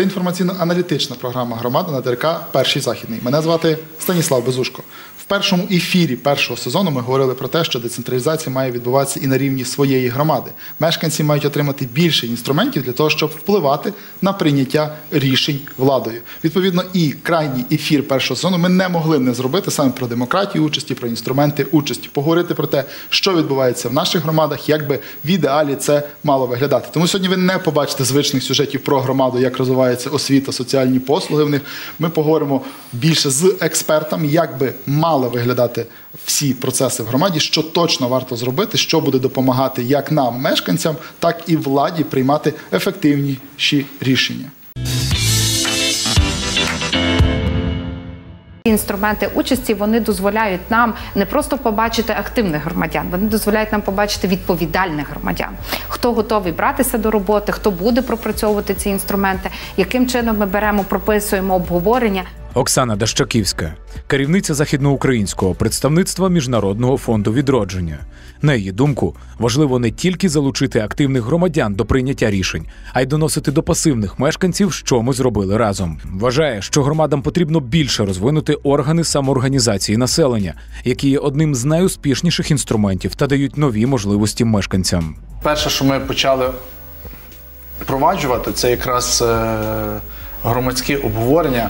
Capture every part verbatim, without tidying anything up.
Це інформаційно-аналітична програма громади на Т Р К «Перший Західний». Мене звати Станіслав Безушко. В першому ефірі першого сезону ми говорили про те, що децентралізація має відбуватися і на рівні своєї громади. Мешканці мають отримати більше інструментів для того, щоб впливати на прийняття рішень владою. Відповідно, і крайній ефір першого сезону ми не могли не зробити саме про демократію участі, про інструменти участі. Поговорити про те, що відбувається в наших громадах, як би в ідеалі це мало виглядати. Тому сьогодні ви не побачите звичних сюжетів про громаду, як розвивається освіта, соціальні послуги в них. Ми поговоримо більше з експертами, як би мали виглядати всі процеси в громаді, що точно варто зробити, що буде допомагати як нам, мешканцям, так і владі приймати ефективніші рішення. Інструменти участі, вони дозволяють нам не просто побачити активних громадян, вони дозволяють нам побачити відповідальних громадян. Хто готовий братися до роботи, хто буде пропрацьовувати ці інструменти, яким чином ми беремо, прописуємо обговорення. Оксана Дащаківська, керівниця західноукраїнського представництва Міжнародного фонду відродження. На її думку, важливо не тільки залучити активних громадян до прийняття рішень, а й доносити до пасивних мешканців, що ми зробили разом. Вважає, що громадам потрібно більше розвинути органи самоорганізації населення, які є одним з найуспішніших інструментів та дають нові можливості мешканцям. Перше, що ми почали впроваджувати, це якраз громадські обговорення.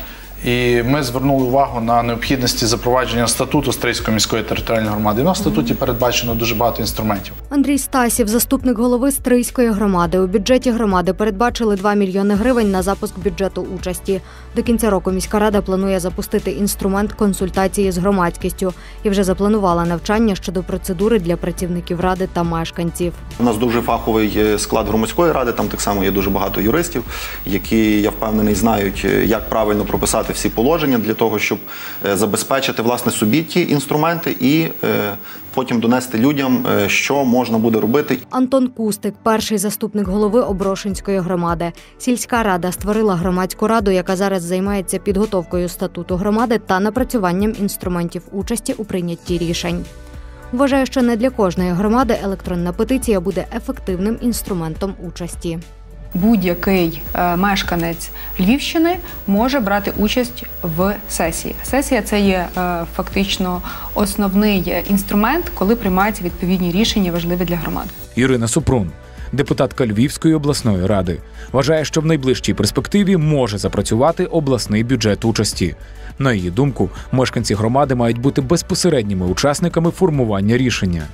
І ми звернули увагу на необхідності запровадження статуту Стрийської міської територіальної громади. І на статуті передбачено дуже багато інструментів. Андрій Стасів, заступник голови Стрийської громади. У бюджеті громади передбачили два мільйони гривень на запуск бюджету участі. До кінця року міська рада планує запустити інструмент консультації з громадськістю і вже запланувала навчання щодо процедури для працівників ради та мешканців. У нас дуже фаховий склад громадської ради, там так само є дуже багато юристів, які, я впевнений, знають, як правильно прописати всі положення для того, щоб забезпечити, власне, собі ті інструменти і е, потім донести людям, що можна буде робити. Антон Кустик, перший заступник голови Оброшинської громади. Сільська рада створила громадську раду, яка зараз займається підготовкою статуту громади та напрацюванням інструментів участі у прийнятті рішень. Вважає, що не для кожної громади електронна петиція буде ефективним інструментом участі. Будь-який е, мешканець Львівщини може брати участь в сесії. Сесія – це є е, фактично основний інструмент, коли приймаються відповідні рішення, важливі для громади. Ірина Супрун, депутатка Львівської обласної ради, вважає, що в найближчій перспективі може запрацювати обласний бюджет участі. На її думку, мешканці громади мають бути безпосередніми учасниками формування рішення.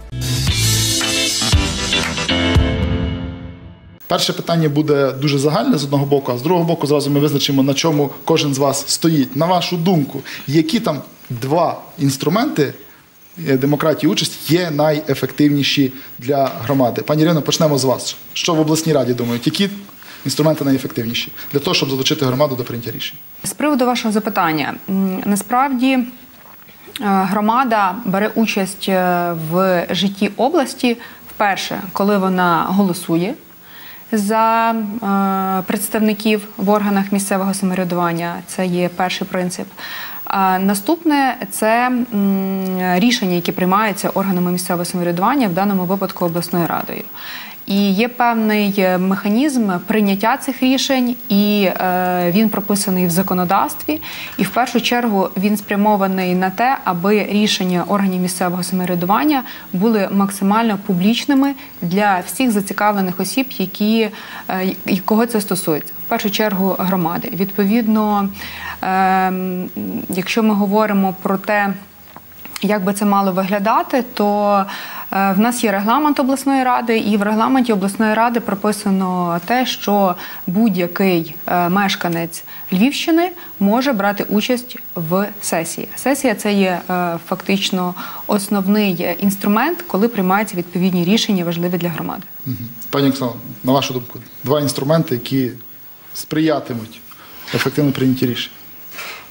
Перше питання буде дуже загальне з одного боку, а з другого боку зразу ми визначимо, на чому кожен з вас стоїть. На вашу думку, які там два інструменти демократії участі є найефективніші для громади? Пані Ірино, почнемо з вас. Що в обласній раді думають? Які інструменти найефективніші для того, щоб залучити громаду до прийняття рішень? З приводу вашого запитання, насправді громада бере участь в житті області вперше, коли вона голосує за е, представників в органах місцевого самоврядування. Це є перший принцип. А наступне – це м, рішення, які приймаються органами місцевого самоврядування, в даному випадку обласною радою. І є певний механізм прийняття цих рішень, і е, він прописаний в законодавстві. І в першу чергу він спрямований на те, аби рішення органів місцевого самоврядування були максимально публічними для всіх зацікавлених осіб, які, е, кого це стосується. В першу чергу громади. Відповідно, е, якщо ми говоримо про те, як би це мало виглядати, то в нас є регламент обласної ради, і в регламенті обласної ради прописано те, що будь-який мешканець Львівщини може брати участь в сесії. Сесія – це є фактично основний інструмент, коли приймаються відповідні рішення, важливі для громади. Пані Оксано, на вашу думку, два інструменти, які сприятимуть ефективному прийнятті рішень?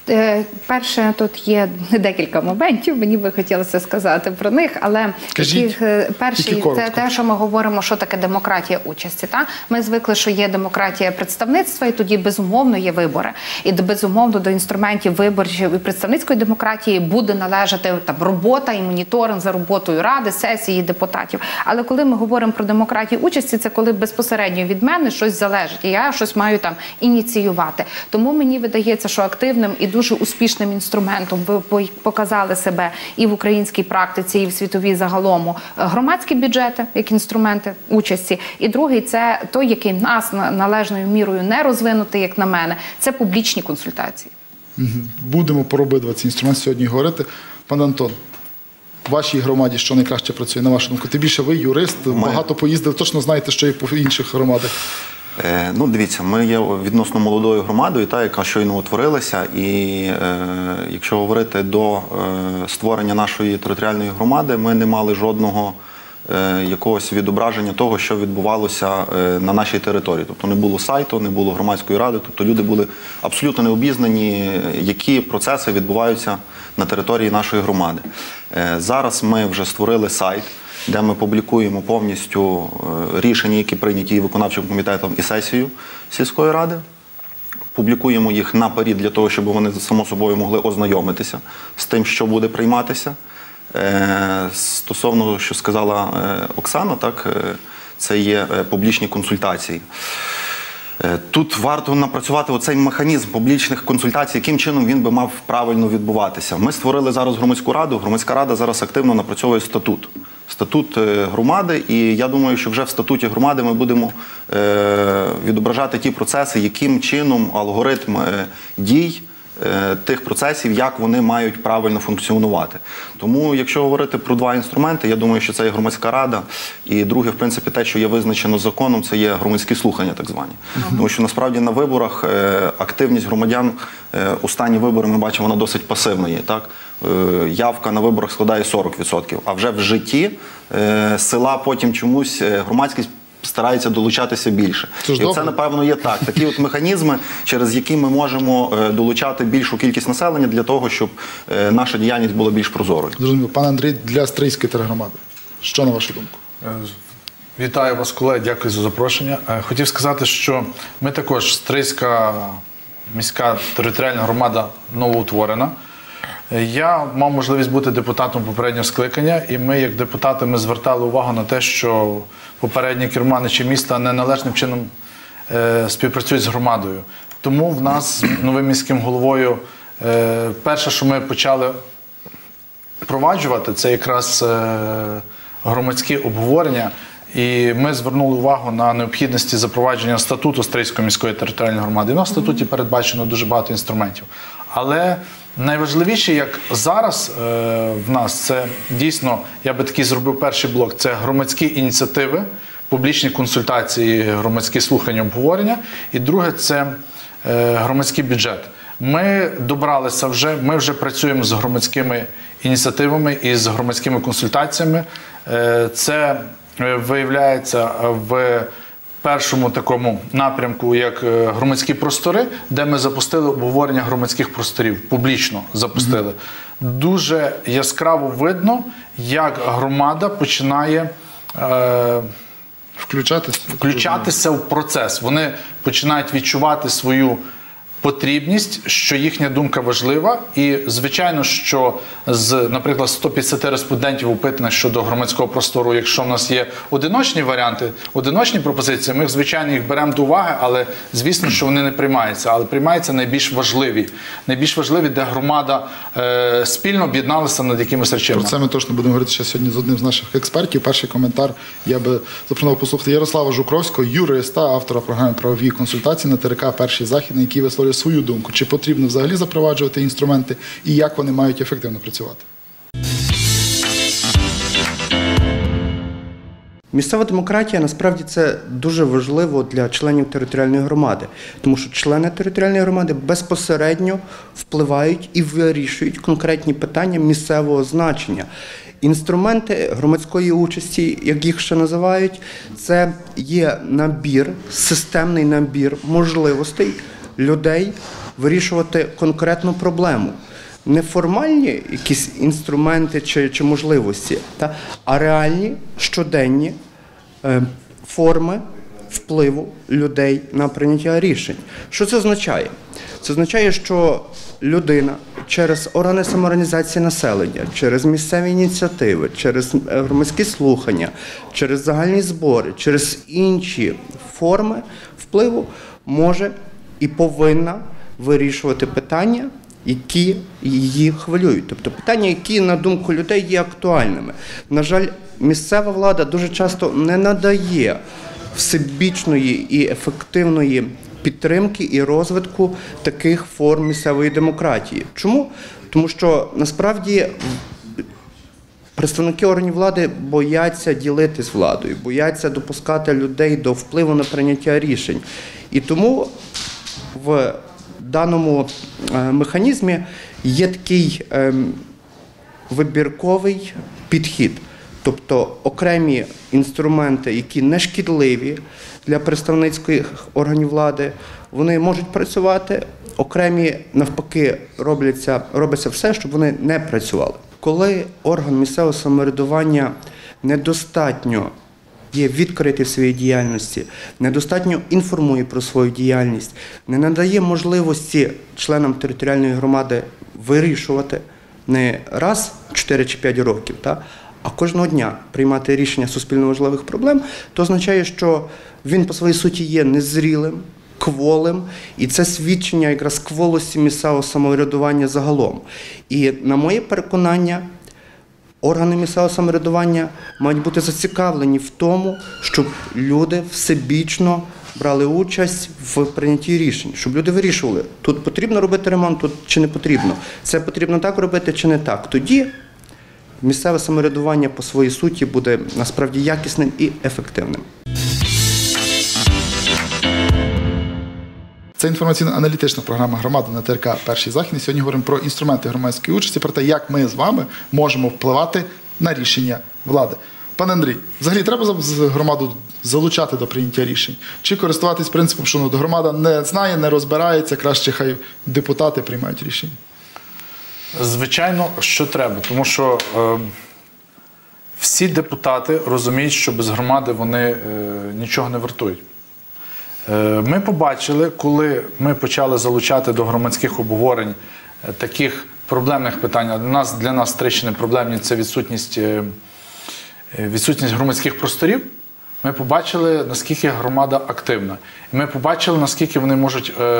Е, Перше, тут є декілька моментів, мені би хотілося сказати про них, але Кажіть, таких, е, перший тільки це коротко. те, що ми говоримо, що таке демократія участі. Та? Ми звикли, що є демократія представництва, і тоді безумовно є вибори. І безумовно до інструментів виборчої і представницької демократії буде належати там робота і моніторинг за роботою ради, сесії, депутатів. Але коли ми говоримо про демократію участі, це коли безпосередньо від мене щось залежить, і я щось маю там ініціювати. Тому мені видається, що активним і дуже успішним інструментом ви показали себе і в українській практиці, і в світовій загалом громадські бюджети, як інструменти участі. І другий – це той, який нас належною мірою не розвинутий, як на мене, це публічні консультації. Будемо про обидва ці інструменти сьогодні говорити. Пане Антон, в вашій громаді що найкраще працює, на вашу думку? Тим більше ви юрист, багато поїздили, точно знаєте, що є по інших громадах. Е, ну, дивіться, ми є відносно молодою громадою, та, яка щойно утворилася, і е, якщо говорити до е, створення нашої територіальної громади, ми не мали жодного е, якогось відображення того, що відбувалося е, на нашій території. Тобто не було сайту, не було громадської ради, тобто люди були абсолютно не обізнані, які процеси відбуваються на території нашої громади. Е, зараз ми вже створили сайт, де ми публікуємо повністю рішення, які прийняті і виконавчим комітетом, і сесією сільської ради. Публікуємо їх наперед для того, щоб вони, само собою, могли ознайомитися з тим, що буде прийматися. Стосовно, що сказала Оксана, так, це є публічні консультації. Тут варто напрацювати оцей механізм публічних консультацій, яким чином він би мав правильно відбуватися. Ми створили зараз громадську раду, громадська рада зараз активно напрацьовує статут. Статут громади, і я думаю, що вже в статуті громади ми будемо е, відображати ті процеси, яким чином алгоритм е, дій е, тих процесів, як вони мають правильно функціонувати. Тому, якщо говорити про два інструменти, я думаю, що це є громадська рада, і друге, в принципі, те, що є визначено законом, це є громадські слухання, так звані. Uh-huh. Тому що, насправді, на виборах е, активність громадян, е, останні вибори, ми бачимо, вона досить пасивна є, так? Явка на виборах складає сорок відсотків, а вже в житті е, села потім чомусь е, громадськість старається долучатися більше. Це І це, напевно, є так. Такі от механізми, через які ми можемо е, долучати більшу кількість населення для того, щоб е, наша діяльність була більш прозорою. Зрозуміло. Пане Андрій, для Стрийської тергромади, що на вашу думку? Вітаю вас, колеги, дякую за запрошення. Хотів сказати, що ми також, Стрийська міська територіальна громада, новоутворена. Я мав можливість бути депутатом попереднього скликання, і ми, як депутати, ми звертали увагу на те, що попередні керманичі міста неналежним чином е, співпрацюють з громадою. Тому в нас з новим міським головою е, перше, що ми почали впроваджувати, це якраз е, громадські обговорення. І ми звернули увагу на необхідності запровадження статуту Стрийської міської територіальної громади. І на статуті передбачено дуже багато інструментів. Але найважливіше, як зараз е, в нас, це дійсно, я би такий зробив перший блок, це громадські ініціативи, публічні консультації, громадські слухання, обговорення. І друге, це е, громадський бюджет. Ми добралися вже, ми вже працюємо з громадськими ініціативами і з громадськими консультаціями. Е, це виявляється в першому такому напрямку, як громадські простори, де ми запустили обговорення громадських просторів, публічно запустили. Mm-hmm. Дуже яскраво видно, як громада починає е, включатися, включатися в процес. Вони починають відчувати свою потрібність, що їхня думка важлива. І, звичайно, що з, наприклад, сто п'ятдесят респондентів опитаних щодо громадського простору, якщо в нас є одиночні варіанти, одиночні пропозиції, ми, звичайно, їх беремо до уваги, але, звісно, що вони не приймаються. Але приймаються найбільш важливі. Найбільш важливі, де громада е, спільно об'єдналася над якимись речами. Про це ми точно будемо говорити ще сьогодні з одним з наших експертів. Перший коментар я би запропонував послухати Ярослава Жукровського, юриста, автора програми «Правові консультації» на ТРК «Перший Західний», який висловлює свою думку, чи потрібно взагалі запроваджувати інструменти і як вони мають ефективно працювати. Місцева демократія, насправді, це дуже важливо для членів територіальної громади, тому що члени територіальної громади безпосередньо впливають і вирішують конкретні питання місцевого значення. Інструменти громадської участі, як їх ще називають, це є набір, системний набір можливостей людей вирішувати конкретну проблему. Не формальні якісь інструменти чи, чи можливості, та, а реальні щоденні е, форми впливу людей на прийняття рішень. Що це означає? Це означає, що людина через органи самоорганізації населення, через місцеві ініціативи, через громадські слухання, через загальні збори, через інші форми впливу може і повинна вирішувати питання, які її хвилюють. Тобто питання, які, на думку людей, є актуальними. На жаль, місцева влада дуже часто не надає всебічної і ефективної підтримки і розвитку таких форм місцевої демократії. Чому? Тому що, насправді, представники органів влади бояться ділитись владою, бояться допускати людей до впливу на прийняття рішень. І тому в даному механізмі є такий вибірковий підхід. Тобто окремі інструменти, які не шкідливі для представницьких органів влади, вони можуть працювати, окремі, навпаки, робляться, робиться все, щоб вони не працювали. Коли орган місцевого самоврядування недостатньо є відкритий в своїй діяльності, недостатньо інформує про свою діяльність, не надає можливості членам територіальної громади вирішувати не раз в чотири чи п'ять років, та, а кожного дня приймати рішення суспільно важливих проблем, то означає, що він по своїй суті є незрілим, кволим, і це свідчення якраз кволості місцевого самоврядування загалом. І, на моє переконання, органи місцевого самоврядування мають бути зацікавлені в тому, щоб люди всебічно брали участь в прийнятті рішень, щоб люди вирішували, тут потрібно робити ремонт, тут чи не потрібно, це потрібно так робити чи не так. Тоді місцеве самоврядування по своїй суті буде насправді якісним і ефективним. Це інформаційно-аналітична програма «Громада» на Т Р К «Перший Західний». Сьогодні говоримо про інструменти громадської участі, про те, як ми з вами можемо впливати на рішення влади. Пане Андрій, взагалі треба громаду залучати до прийняття рішень? Чи користуватись принципом, що ну, громада не знає, не розбирається, краще хай депутати приймають рішення? Звичайно, що треба, тому що е, всі депутати розуміють, що без громади вони е, нічого не вартують. Е, ми побачили, коли ми почали залучати до громадських обговорень е, таких проблемних питань, а для нас, для нас Стрийщини проблемні – це відсутність, е, відсутність громадських просторів, ми побачили, наскільки громада активна. І ми побачили, наскільки вони можуть е,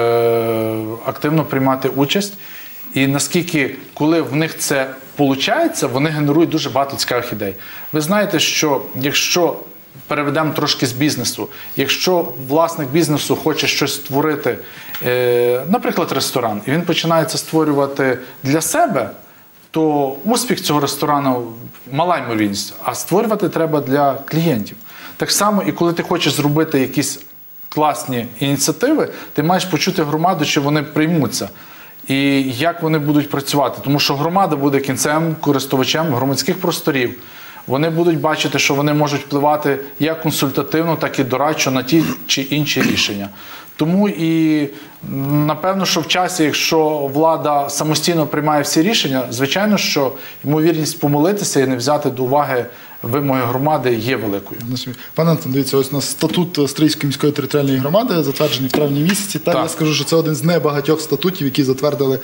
активно приймати участь. І наскільки, коли в них це виходить, вони генерують дуже багато цікавих ідей. Ви знаєте, що якщо переведемо трошки з бізнесу, якщо власник бізнесу хоче щось створити, наприклад, ресторан, і він починає це створювати для себе, то успіх цього ресторану мала ймовірність, а створювати треба для клієнтів. Так само і коли ти хочеш зробити якісь класні ініціативи, ти маєш почути громаду, що вони приймуться. І як вони будуть працювати. Тому що громада буде кінцевим користувачем громадських просторів. Вони будуть бачити, що вони можуть впливати як консультативно, так і дорадчо на ті чи інші рішення. Тому і, напевно, що в часі, якщо влада самостійно приймає всі рішення, звичайно, що ймовірність помилитися і не взяти до уваги вимоги громади є великою. Пане Антон, дивіться, ось у нас статут Стрийської міської територіальної громади, затверджений в травні місяці. Та я скажу, що це один з небагатьох статутів, які затвердили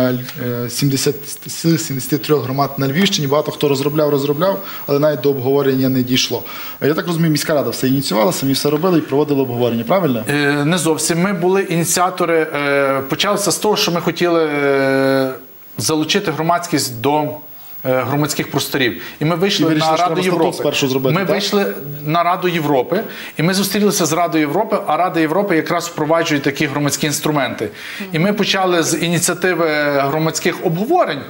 сімдесят з сімдесяти трьох громад на Львівщині. Багато хто розробляв, розробляв, але навіть до обговорення не дійшло. Я так розумію, міська рада все ініціювала, самі все робили і проводили обговорення, правильно? Е, не зовсім. Ми були ініціатори. Е, почалося з того, що ми хотіли е, залучити громадськість до громадських просторів. І ми вийшли і на Раду Європи. Зробити, ми так? вийшли на Раду Європи, і ми зустрілися з Радою Європи, а Рада Європи якраз впроваджує такі громадські інструменти. І ми почали з ініціативи громадських обговорень,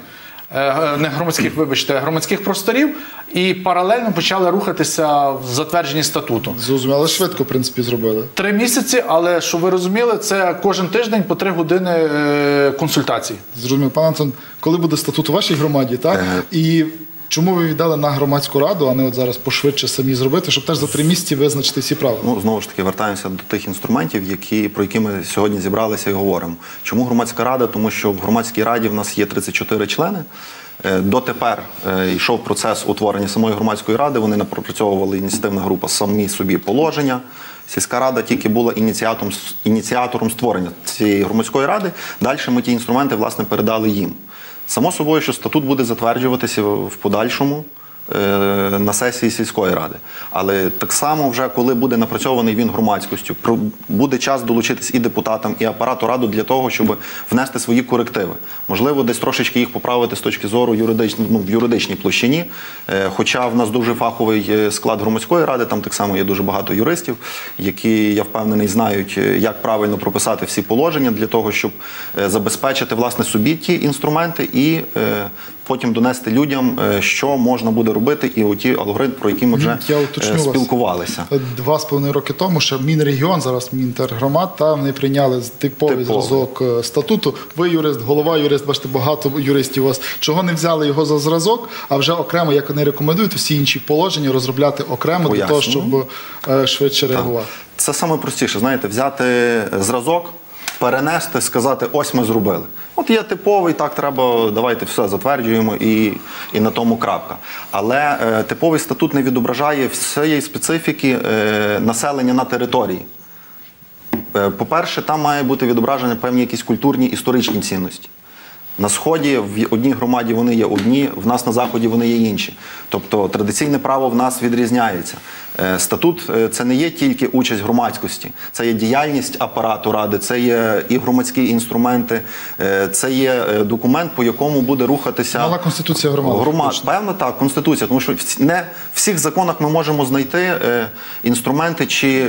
не громадських, вибачте, громадських просторів, і паралельно почали рухатися в затвердженні статуту. Зрозуміло, але швидко, в принципі, зробили. Три місяці, але, щоб ви розуміли, це кожен тиждень по три години консультацій. Зрозуміло. Пане Антон, коли буде статут у вашій громаді, так? І Чому ви віддали на громадську раду, а не от зараз пошвидше самі зробити, щоб теж за три місяці визначити всі правила? Ну, знову ж таки, вертаємося до тих інструментів, які, про які ми сьогодні зібралися і говоримо. Чому громадська рада? Тому що в громадській раді в нас є тридцять чотири члени. Дотепер йшов процес утворення самої громадської ради, вони напрацьовували ініціативна група самі собі положення. Сільська рада тільки була ініціатором, ініціатором створення цієї громадської ради. Далі ми ті інструменти, власне, передали їм. Само собою, що статут буде затверджуватися в подальшому на сесії сільської ради. Але так само вже, коли буде напрацьований він громадськістю, буде час долучитись і депутатам, і апарату ради для того, щоб внести свої корективи. Можливо, десь трошечки їх поправити з точки зору юридичної, ну, в юридичній площині. Хоча в нас дуже фаховий склад громадської ради, там так само є дуже багато юристів, які, я впевнений, знають, як правильно прописати всі положення для того, щоб забезпечити, власне, собі ті інструменти і потім донести людям, що можна буде робити, і оті алгоритми, про які ми вже спілкувалися. Вас. Два з половиною роки тому, що Мінрегіон, зараз Мінтергромад, та вони прийняли типовий, типовий зразок статуту. Ви юрист, голова юрист, бачите, багато юристів у вас. Чого не взяли його за зразок, а вже окремо, як вони рекомендують, всі інші положення розробляти окремо Поясню. Для того, щоб швидше так. реагувати? Це саме простіше, знаєте, взяти зразок, перенести, сказати, ось ми зробили. От є типовий, так треба, давайте все затверджуємо і, і на тому крапка. Але е, типовий статут не відображає всієї специфіки е, населення на території. Е, по-перше, там має бути відображені певні якісь культурні, історичні цінності. На Сході в одній громаді вони є одні, в нас на Заході вони є інші. Тобто традиційне право в нас відрізняється. Статут – це не є тільки участь громадськості, це є діяльність апарату ради, це є і громадські інструменти, це є документ, по якому буде рухатися... Мала Конституція громади. Громад. Певно, так, Конституція, тому що не в всіх законах ми можемо знайти інструменти чи...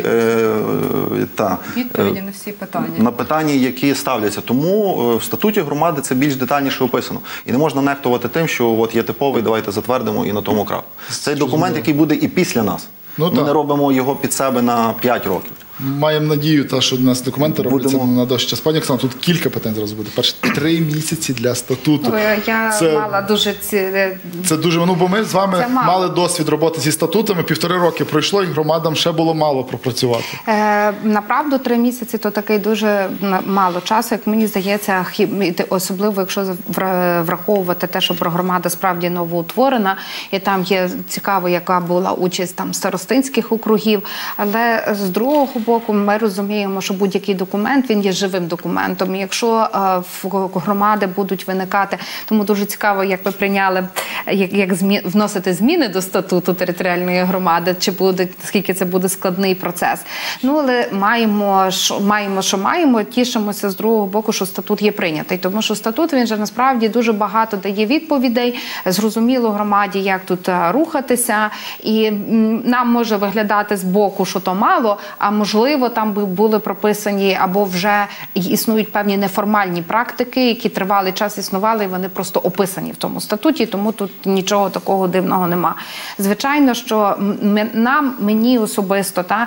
Та, відповіді на всі питання. На питання, які ставляться. Тому в статуті громади це більш детальніше описано. І не можна нехтувати тим, що от є типовий, давайте затвердимо і на тому крапку. Цей документ, який буде і після нас. Ну, Ми так. не робимо його під себе на п'ять років. Маємо надію, та, що у нас документи робляться Будемо... на дощ час. Пані Оксано, тут кілька питань зараз буде. Перше, три місяці для статуту. Я це, мала дуже... Ці... Це дуже, ну, бо ми з вами мали досвід роботи зі статутами, півтори роки пройшло, і громадам ще було мало пропрацювати. Е, направду, три місяці – то такий дуже мало часу, як мені здається, особливо, якщо враховувати те, що громада справді новоутворена, і там є цікаво, яка була участь там старостинських округів, але з другого боку, ми розуміємо, що будь-який документ, він є живим документом. І якщо е, в громади будуть виникати, тому дуже цікаво, як ви прийняли, як, як змі, вносити зміни до статуту територіальної громади, чи буде, скільки це буде складний процес. Ну, але маємо, що маємо, що маємо, тішимося з другого боку, що статут є прийнятий. Тому що статут, він же насправді дуже багато дає відповідей, зрозуміло громаді, як тут рухатися, і нам може виглядати з боку, що то мало, а можливо, там би були прописані або вже існують певні неформальні практики, які тривалий час існували, і вони просто описані в тому статуті, тому тут нічого такого дивного нема. Звичайно, що ми, нам, мені особисто, та,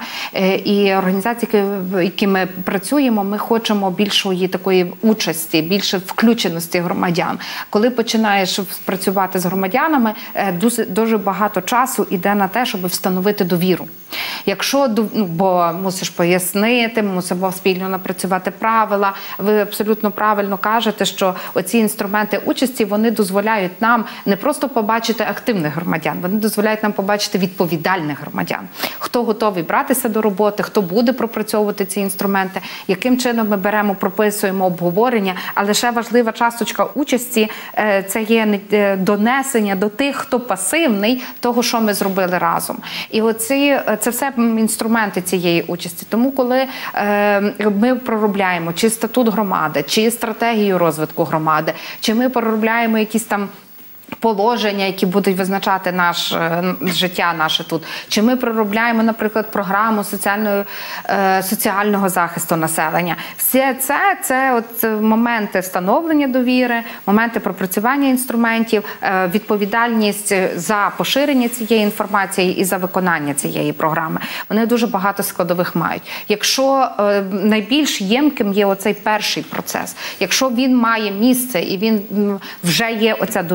і організації, які ми працюємо, ми хочемо більшої такої участі, більше включеності громадян. Коли починаєш працювати з громадянами, дуже, дуже багато часу йде на те, щоб встановити довіру. Якщо, ну, бо мусиш пояснити, мусимо спільно напрацювати правила. Ви абсолютно правильно кажете, що оці інструменти участі, вони дозволяють нам не просто побачити активних громадян, вони дозволяють нам побачити відповідальних громадян. Хто готовий братися до роботи, хто буде пропрацьовувати ці інструменти, яким чином ми беремо, прописуємо обговорення, але ще важлива часточка участі – це є донесення до тих, хто пасивний, того, що ми зробили разом. І оці, це все інструменти цієї участі. Тому, коли е, ми проробляємо чи статут громади, чи стратегію розвитку громади, чи ми проробляємо якісь там положення, які будуть визначати наше життя наше тут. Чи ми проробляємо, наприклад, програму соціальної, е, соціального захисту населення. Все це, це от моменти встановлення довіри, моменти пропрацювання інструментів, е, відповідальність за поширення цієї інформації і за виконання цієї програми. Вони дуже багато складових мають. Якщо е, найбільш ємким є оцей перший процес, якщо він має місце і він вже є оця довіра, то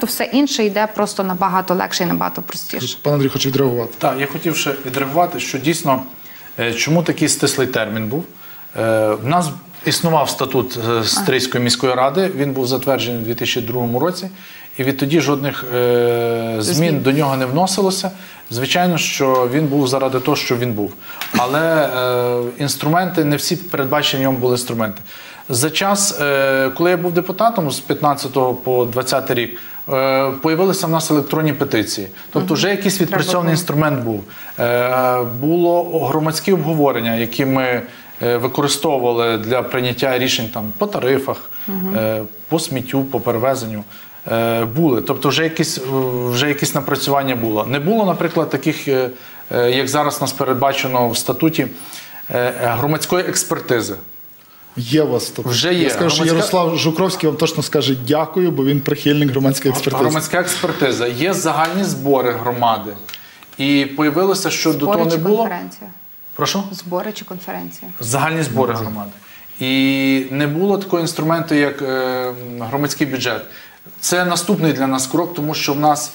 все інше йде просто набагато легше і набагато простіше. Пан Андрій хоче відреагувати. Так, я хотів ще відреагувати, що дійсно, е, чому такий стислий термін був. Е, В нас існував статут е, Стрийської міської ради, він був затверджений у дві тисячі другому році, і відтоді жодних е, змін, Змін. до нього не вносилося. Звичайно, що він був заради того, що він був. Але е, інструменти, не всі передбачені в ньому були інструменти. За час, е, коли я був депутатом з п'ятнадцятого по двадцятий рік, е, появилися в нас електронні петиції. Тобто вже якийсь відпрацьований інструмент був. Е, було громадські обговорення, які ми е, використовували для прийняття рішень там, по тарифах, е, по сміттю, по перевезенню. Е, були. Тобто вже якісь, вже якісь напрацювання було. Не було, наприклад, таких, е, е, як зараз нас передбачено в статуті, е, громадської експертизи. Є у вас тут. Вже є. Я скажу, що Громадська- Ярослав Жукровський вам точно скаже дякую, бо він прихильник громадської експертизи. Громадська експертиза. Є загальні збори громади. І появилося, що до того Збори не чи було. конференція? Прошу? Збори чи конференція? Загальні збори громади. І не було такого інструменту, як е, громадський бюджет. Це наступний для нас крок, тому що в нас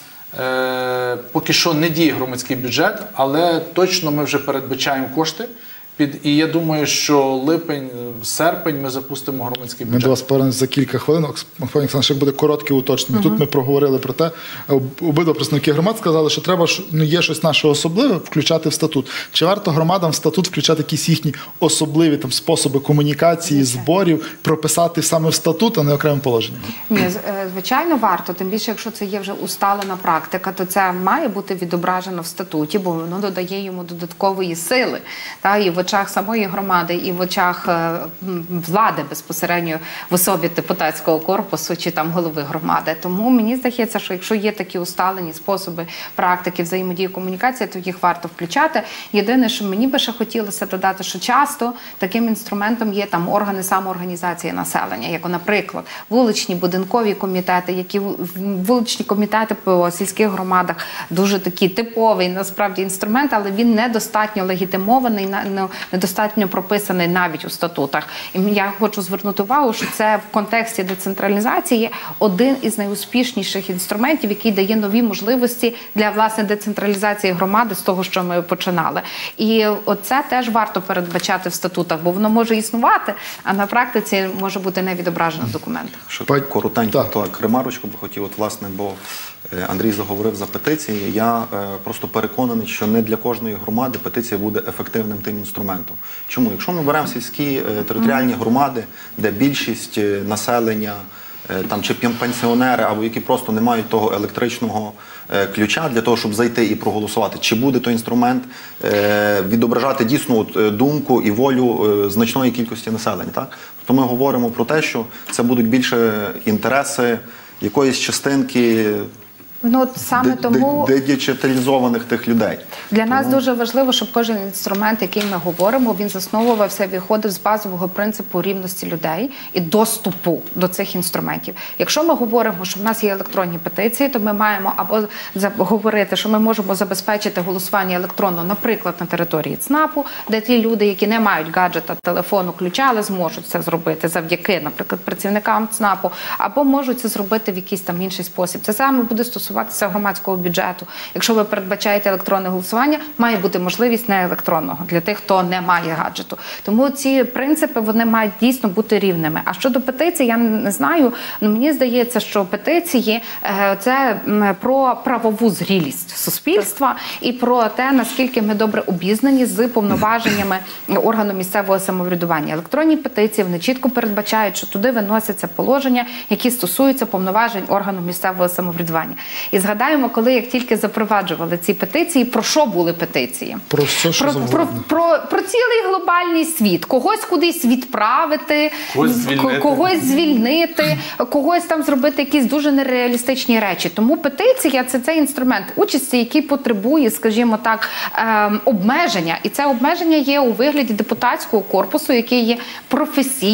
е, поки що не діє громадський бюджет, але точно ми вже передбачаємо кошти. Під, і я думаю, що липень, серпень ми запустимо громадський Ми бюджет. до вас повернемося за кілька хвилин. Пан Олександр, ще буде коротке уточнення. Тут ми проговорили про те, об- обидва представники громад сказали, що треба, що, ну, є щось наше особливе включати в статут. Чи варто громадам в статут включати якісь їхні особливі там, способи комунікації, зборів, прописати саме в статут, а не окремим положенням? Ні, з- е, звичайно, варто. Тим більше, якщо це є вже усталена практика, то це має бути відображено в статуті, бо воно додає йому додаткової сили. Та, і в очах самої громади, і в очах е, м, влади безпосередньо в особі депутатського корпусу чи там голови громади. Тому мені здається, що якщо є такі усталені способи практики взаємодії комунікації, то їх варто включати. Єдине, що мені би ще хотілося додати, що часто таким інструментом є там органи самоорганізації населення, як, наприклад, вуличні будинкові комітети, які в- вуличні комітети по сільських громадах дуже такий типовий насправді інструмент, але він недостатньо легітимований, на- ну, недостатньо прописаний навіть у статутах. І я хочу звернути увагу, що це в контексті децентралізації є один із найуспішніших інструментів, який дає нові можливості для власне децентралізації громади з того, що ми починали. І оце теж варто передбачати в статутах, бо воно може існувати, а на практиці може бути не відображено в документах. Що Пань- коротенько, Так. так, ремарочку би хотів, от, власне, бо е, Андрій заговорив за петиції. Я е, просто переконаний, що не для кожної громади петиція буде ефективним тим інструментом. Чому? Якщо ми беремо сільські е, територіальні громади, де більшість е, населення, е, там, чи пенсіонери, або які просто не мають того електричного е, ключа для того, щоб зайти і проголосувати, чи буде той інструмент е, відображати дійсну от, е, думку і волю е, значної кількості населення. Так? Тобто ми говоримо про те, що це будуть більше інтереси якоїсь частинки Ну, от саме ди- тому... ди- дидіджиталізованих тих людей. Для нас дуже важливо, щоб кожен інструмент, який ми говоримо, він засновувався, виходив з базового принципу рівності людей і доступу до цих інструментів. Якщо ми говоримо, що в нас є електронні петиції, то ми маємо або за- говорити, що ми можемо забезпечити голосування електронно, наприклад, на території ЦНАПу, де ті люди, які не мають гаджета, телефону, ключа, але зможуть це зробити завдяки, наприклад, працівникам ЦНАПу, або можуть це зробити в якийсь там інший спосіб. Це саме буде стосуватися громадського бюджету. Якщо ви передбачаєте електронне голосування, має бути можливість не електронного для тих, хто не має гаджету. Тому ці принципи, вони мають дійсно бути рівними. А щодо петицій, я не знаю, ну мені здається, що петиції е, це м, про правову зрілість суспільства і про те, наскільки ми добре обізнані з повноваженнями органу місцевого самоврядування. Електронні петиції, вони чітко передбачають, що туди виносяться положення, які стосуються повноважень органу місцевого самоврядування. І згадаємо, коли як тільки запроваджували ці петиції, про що були петиції? Про все, що про, про, завгодно. про, про цілий глобальний світ. Когось кудись відправити, Когось з- звільнити. когось звільнити, когось там зробити якісь дуже нереалістичні речі. Тому петиція – це цей інструмент участі, який потребує, скажімо так, ем, обмеження. І це обмеження є у вигляді депутатського корпусу, який є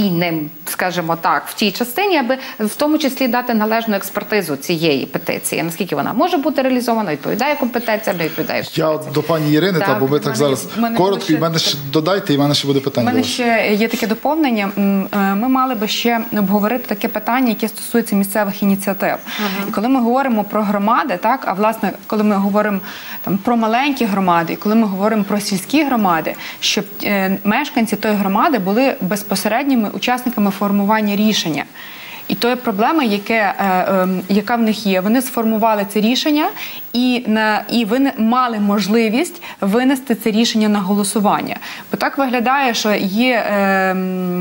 професійним, скажімо так, в тій частині, аби в тому числі дати належну експертизу цієї петиції. Наскільки наскільки вона може бути реалізована, відповідає компетенціям, не відповідає. Я от до пані Ірини, Так, та, бо ви в так мене- зараз в мене коротко, і в лише- мене ще додайте, і в мене ще буде У питання. до мене вас. ще є таке доповнення. М, е, Ми мали би ще обговорити таке питання, яке стосується місцевих ініціатив. І коли ми говоримо про громади, так, а власне, коли ми говоримо там про маленькі громади, і коли ми говоримо про сільські громади, щоб е, мешканці тої громади були безпосередніми учасниками формування рішення. І тої проблеми, яке, е, е, яка в них є, вони сформували це рішення і, на, і ви мали можливість винести це рішення на голосування. Бо так виглядає, що є, е,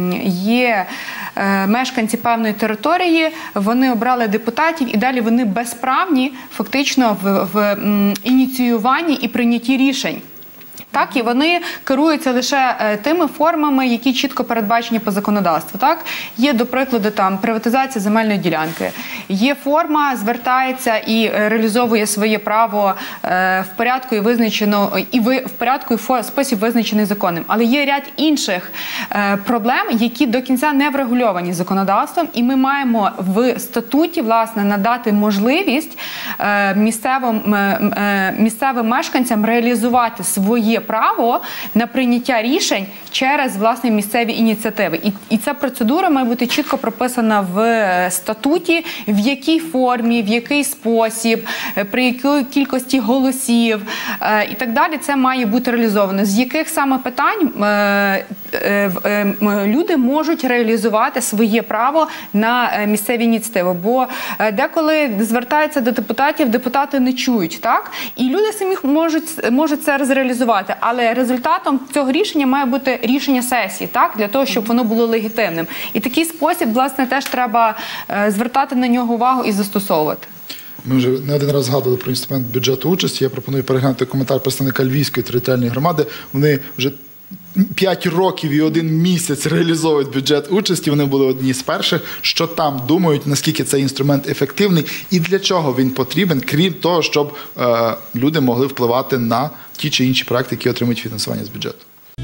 є е, мешканці певної території, вони обрали депутатів і далі вони безправні фактично в, в м, ініціюванні і прийнятті рішень. Так, і вони керуються лише е, тими формами, які чітко передбачені по законодавству. Так, є, до прикладу, там приватизація земельної ділянки. Є форма, звертається і е, реалізовує своє право е, в порядку і визначено і ви в порядку і фо, спосіб визначений законом. Але є ряд інших е, проблем, які до кінця не врегульовані законодавством, і ми маємо в статуті власне надати можливість е, місцевим е, е, місцевим мешканцям реалізувати своє право на прийняття рішень через власне місцеві ініціативи. І, і ця процедура має бути чітко прописана в статуті, в якій формі, в який спосіб, при якій кількості голосів е, і так далі. Це має бути реалізовано. З яких саме питань е, е, е, люди можуть реалізувати своє право на місцеві ініціативи. Бо е, деколи звертаються до депутатів, депутати не чують, так? І люди самі можуть, можуть це зреалізувати. Але результатом цього рішення має бути рішення сесії, так, для того, щоб воно було легітимним. І такий спосіб, власне, теж треба е, звертати на нього увагу і застосовувати. Ми вже не один раз згадували про інструмент бюджету участі. Я пропоную переглянути коментар представника Львівської територіальної громади. Вони вже п'ять років і один місяць реалізовують бюджет участі. Вони були одні з перших, що там думають, наскільки цей інструмент ефективний і для чого він потрібен, крім того, щоб е, люди могли впливати на ті чи інші проекти, які отримують фінансування з бюджету.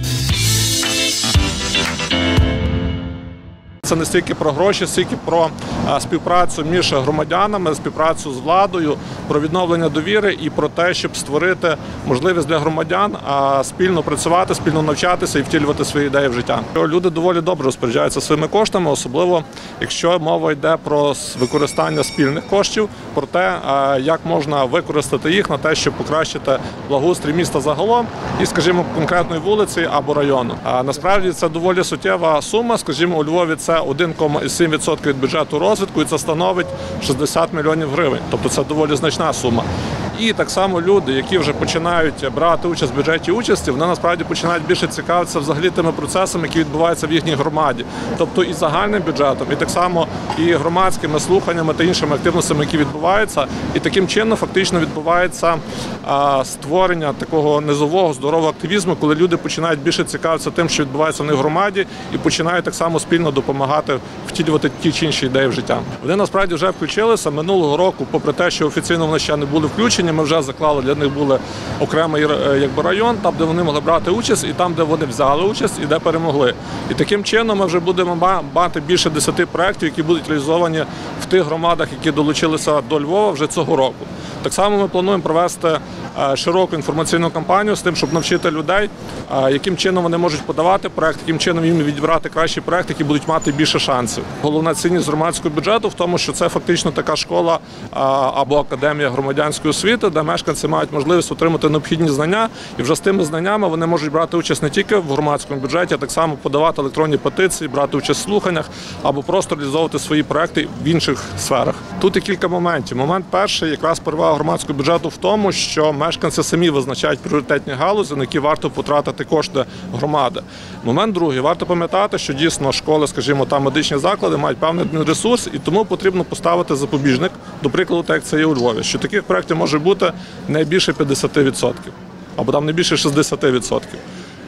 Це не стільки про гроші, стільки про співпрацю між громадянами, співпрацю з владою, про відновлення довіри і про те, щоб створити можливість для громадян спільно працювати, спільно навчатися і втілювати свої ідеї в життя. Люди доволі добре розпоряджаються своїми коштами, особливо якщо мова йде про використання спільних коштів, про те, як можна використати їх на те, щоб покращити благоустрій міста загалом і, скажімо, конкретної вулиці або району. А насправді це доволі суттєва сума, скажімо, у Львові це один цілих сім десятих відсотка від бюджету розвитку, і це становить шістдесят мільйонів гривень. Тобто це доволі значна сума. І так само люди, які вже починають брати участь в бюджеті участі, вони насправді починають більше цікавитися взагалі тими процесами, які відбуваються в їхній громаді. Тобто і загальним бюджетом, і так само і громадськими слуханнями та іншими активностями, які відбуваються. І таким чином фактично відбувається а, створення такого низового, здорового активізму, коли люди починають більше цікавитися тим, що відбувається в них в громаді, і починають так само спільно допомагати втілювати ті чи інші ідеї в життя. Вони насправді вже включилися минулого року, попри те, що офіційно вони ще не були включені. Ми вже заклали, для них були окремий якби, район, там, де вони могли брати участь, і там, де вони взяли участь, і де перемогли. І таким чином ми вже будемо мати більше десяти проєктів, які будуть реалізовані в тих громадах, які долучилися до Львова вже цього року. Так само ми плануємо провести широку інформаційну кампанію з тим, щоб навчити людей, яким чином вони можуть подавати проєкт, яким чином їм відібрати кращі проєкти, які будуть мати більше шансів. Головна цінність громадського бюджету в тому, що це фактично така школа або академія громадянської освіти, де мешканці мають можливість отримати необхідні знання, і вже з тими знаннями вони можуть брати участь не тільки в громадському бюджеті, а так само подавати електронні петиції, брати участь в слуханнях або просто реалізовувати свої проєкти в інших сферах. Тут є кілька моментів. Момент перший, якраз перевага громадського бюджету в тому, що мешканці самі визначають пріоритетні галузі, на які варто потратити кошти громади. Момент другий. Варто пам'ятати, що дійсно школи, скажімо, та медичні заклади мають певний ресурс, і тому потрібно поставити запобіжник, до прикладу, так як це є у Львові, що таких проєктів може бути не більше п'ятдесят відсотків, або там не більше шістдесят відсотків.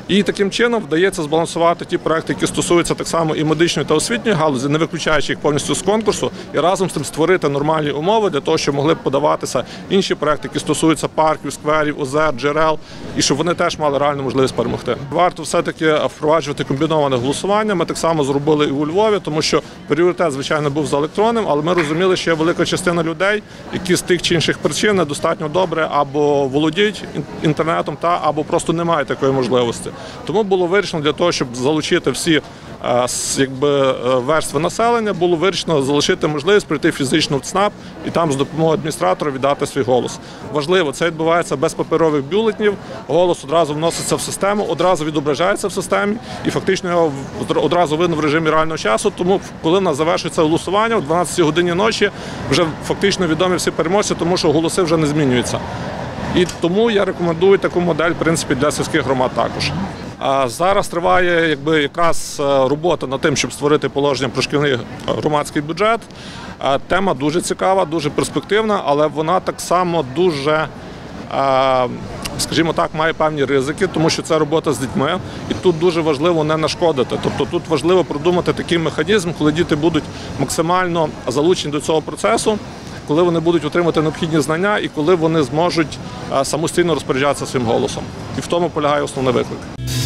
І таким чином вдається збалансувати ті проекти, які стосуються так само і медичної та освітньої галузі, не виключаючи їх повністю з конкурсу, і разом з тим створити нормальні умови для того, щоб могли б подаватися інші проекти, які стосуються парків, скверів, озер, джерел, і щоб вони теж мали реальну можливість перемогти. Варто все-таки впроваджувати комбіноване голосування. Ми так само зробили і у Львові, тому що пріоритет, звичайно, був за електронним, але ми розуміли, що є велика частина людей, які з тих чи інших причин недостатньо добре або володіють інтернетом, та або просто не мають такої можливості. Тому було вирішено для того, щоб залучити всі якби, верстви населення, було вирішено залишити можливість прийти фізично в ЦНАП і там з допомогою адміністратора віддати свій голос. Важливо, це відбувається без паперових бюлетнів, голос одразу вноситься в систему, одразу відображається в системі і фактично його одразу видно в режимі реального часу, тому коли в нас завершується голосування, о дванадцятій годині ночі вже фактично відомі всі переможці, тому що голоси вже не змінюються. І тому я рекомендую таку модель, в принципі, для сільських громад також. А зараз триває якби, якраз робота над тим, щоб створити положення про шкільний громадський бюджет. Тема дуже цікава, дуже перспективна, але вона так само дуже, скажімо так, має певні ризики, тому що це робота з дітьми, і тут дуже важливо не нашкодити. Тобто тут важливо продумати такий механізм, коли діти будуть максимально залучені до цього процесу, коли вони будуть отримати необхідні знання і коли вони зможуть самостійно розпоряджатися своїм голосом. І в тому полягає основний виклик.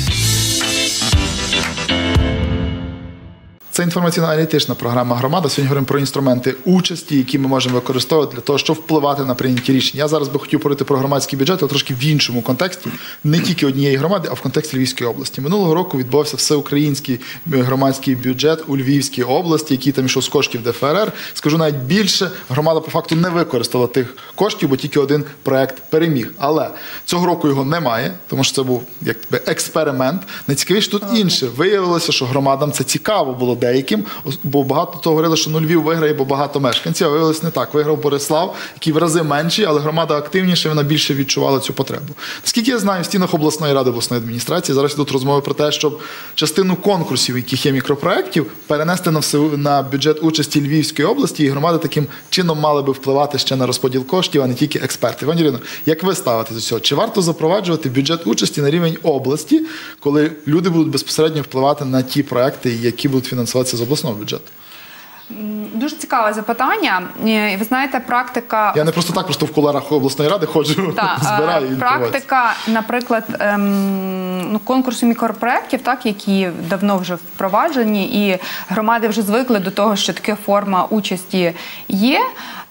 Це інформаційно-аналітична програма «Громада». Сьогодні говоримо про інструменти участі, які ми можемо використовувати для того, щоб впливати на прийняті рішення. Я зараз би хотів говорити про громадський бюджет, але трошки в іншому контексті, не тільки однієї громади, а в контексті Львівської області. Минулого року відбувався всеукраїнський громадський бюджет у Львівській області, який там йшов з коштів Де Еф Ер Ер. Скажу навіть більше, громада по факту не використала тих коштів, бо тільки один проект переміг. Але цього року його немає, тому що це був якби експеримент. Найцікавіше тут інше. Виявилося, що громадам це цікаво було деяким, бо багато того говорили, що ну Львів виграє, бо багато мешканців, а виявилось не так. Виграв Борислав, який в рази менший, але громада активніша, вона більше відчувала цю потребу. Наскільки я знаю, в стінах обласної ради, обласної адміністрації зараз йдуть розмови про те, щоб частину конкурсів, яких є мікропроєктів, перенести на, все, на бюджет участі Львівської області, і громади таким чином мали би впливати ще на розподіл коштів, а не тільки експерти. Пані Ірино, як ви ставите до цього? Чи варто запроваджувати бюджет участі на рівень області, коли люди будуть безпосередньо впливати на ті проекти, які будуть фінансуватися з обласного бюджету? Дуже цікаве запитання. Ви знаєте, практика... Я не просто так, просто в кулуарах обласної ради ходжу, так, збираю інформацію. Практика, наприклад, ем, ну, конкурсу мікропроєктів, так, які давно вже впроваджені, і громади вже звикли до того, що така форма участі є,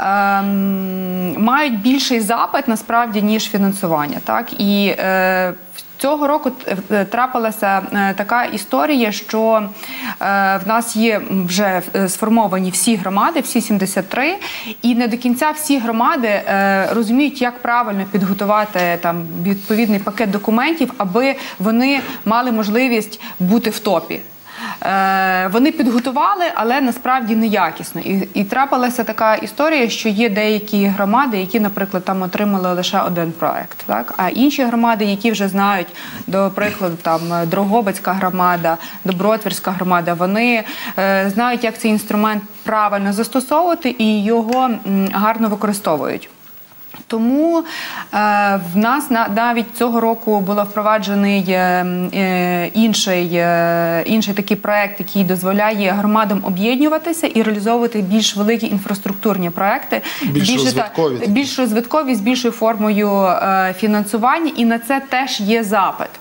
ем, мають більший запит, насправді, ніж фінансування. Так? І е, цього року трапилася така історія, що в нас є вже сформовані всі громади, всі сімдесят три, і не до кінця всі громади розуміють, як правильно підготувати там відповідний пакет документів, аби вони мали можливість бути в топі. Вони підготували, але насправді неякісно. І, і трапилася така історія, що є деякі громади, які, наприклад, там отримали лише один проект, так? А інші громади, які вже знають, до прикладу, там Дрогобицька громада, Добротвірська громада, вони е, знають, як цей інструмент правильно застосовувати і його м, гарно використовують. Тому е, в нас на, навіть цього року було впроваджений е, е, інший, е, інший такий проект, який дозволяє громадам об'єднуватися і реалізовувати більш великі інфраструктурні проекти, більш розвиткові, та, більш розвиткові з більшою формою е, фінансування, і на це теж є запит.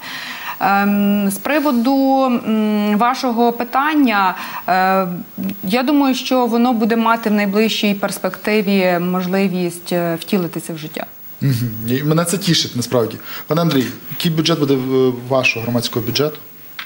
З приводу вашого питання, я думаю, що воно буде мати в найближчій перспективі можливість втілитися в життя. Угу. Мене це тішить, насправді. Пане Андрій, який бюджет буде вашого громадського бюджету?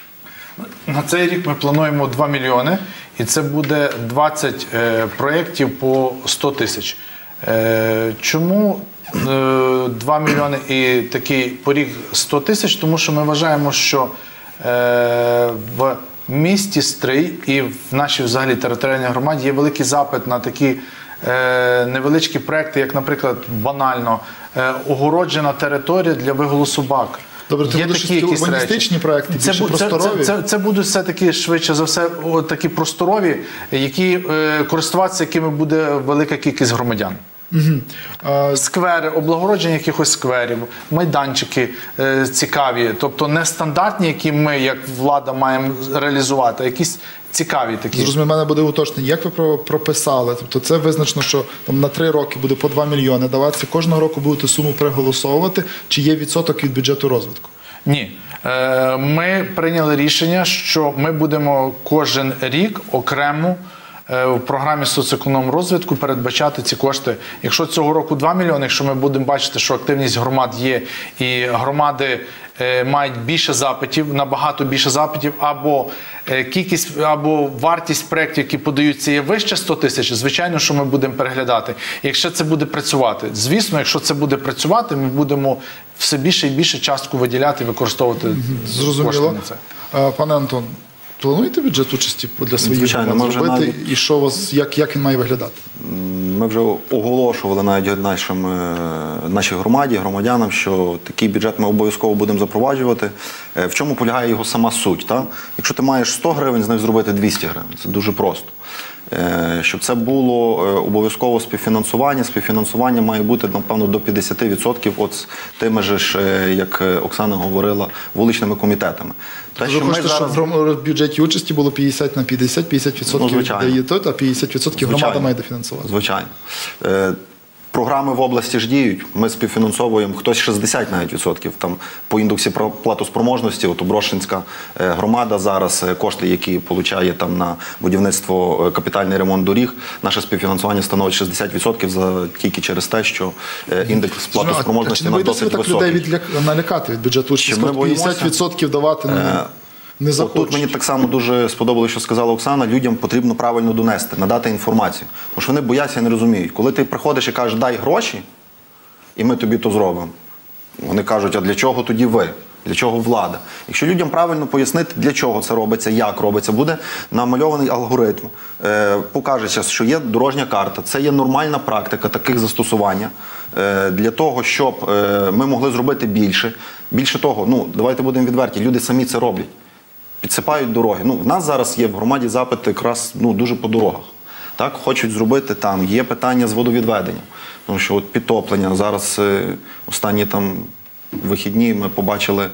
На цей рік ми плануємо два мільйони, і це буде двадцять е, проєктів по сто тисяч. Е, чому два мільйони і такий поріг сто тисяч? Тому що ми вважаємо, що е, в місті Стрий і в нашій взагалі територіальній громаді є великий запит на такі е, невеличкі проекти, як, наприклад, банально е, огороджена територія для вигулу собак. Добре, це будуть такі урбаністичні проекти, це, більше це, просторові? Це, це, це будуть все-таки, швидше за все, такі просторові, які, е, користуватися якими буде велика кількість громадян. Угу. Сквери, облагородження якихось скверів, майданчики е, цікаві, тобто не стандартні, які ми, як влада, маємо реалізувати, а якісь цікаві такі. Зрозуміло, в мене буде уточнення. Як ви про- прописали? Тобто це визначено, що там на три роки буде по два мільйони даватися, кожного року будете суму переголосовувати, чи є відсоток від бюджету розвитку? Ні. Е, Ми прийняли рішення, що ми будемо кожен рік окремо е, в програмі соцекономрозвитку передбачати ці кошти. Якщо цього року два мільйони, якщо ми будемо бачити, що активність громад є, і громади е, мають більше запитів, набагато більше запитів, або е, кількість, або вартість проєктів, які подаються, є вище сто тисяч, звичайно, що ми будемо переглядати. Якщо це буде працювати, звісно, якщо це буде працювати, ми будемо все більше і більше частку виділяти і використовувати кошти Зрозуміло. на це. А, Пане Антон, плануєте бюджет участі для своїх Звичайно, громад ми вже зробити? навіть- І що у вас, як, як він має виглядати? Ми вже оголошували навіть нашим, е, нашій громаді, громадянам, що такий бюджет ми обов'язково будемо запроваджувати. Е, В чому полягає його сама суть? Та? Якщо ти маєш сто гривень, з них зробити двісті гривень. Це дуже просто. Е, Щоб це було е, обов'язково співфінансування. Співфінансування має бути, напевно, до п'ятдесят відсотків от з тими ж, е, як Оксана говорила, вуличними комітетами. Те, Ви хочете, щоб в гром- в бюджеті участі було п'ятдесят на п'ятдесят, п'ятдесят відсотків Ну, звичайно. дає той, а п'ятдесят відсотків громада Звичайно. має дофінансувати. Звичайно. Е, Програми в області ж діють. Ми співфінансовуємо хтось шістдесят навіть відсотків. Там по індексі про- платоспроможності, от Оброшинська е, громада зараз е, кошти, які получає там на будівництво, е, капітальний ремонт доріг, наше співфінансування становить шістдесят відсотків за тільки через те, що е, індекс А платоспроможності чи не на боїтеся ви досить так людей високий. відляк- налякати від бюджету участі? Чи ми боїмося? п'ятдесят відсотків давати не, Е, не От захочуть. тут мені так само дуже сподобалося, що сказала Оксана, людям потрібно правильно донести, надати інформацію. Тому що вони бояться і не розуміють. Коли ти приходиш і кажеш, дай гроші, і ми тобі то зробимо. Вони кажуть, а для чого тоді ви? Для чого влада? Якщо людям правильно пояснити, для чого це робиться, як робиться, буде намальований алгоритм, е, покажеться, що є дорожня карта, це є нормальна практика таких застосування е, для того, щоб е, ми могли зробити більше. Більше того, ну давайте будемо відверті, люди самі це роблять. Підсипають дороги. Ну, в нас зараз є в громаді запити якраз ну, дуже по дорогах. Так, хочуть зробити там. Є питання з водовідведенням. Тому що от підтоплення. Зараз е, останні там вихідні ми побачили,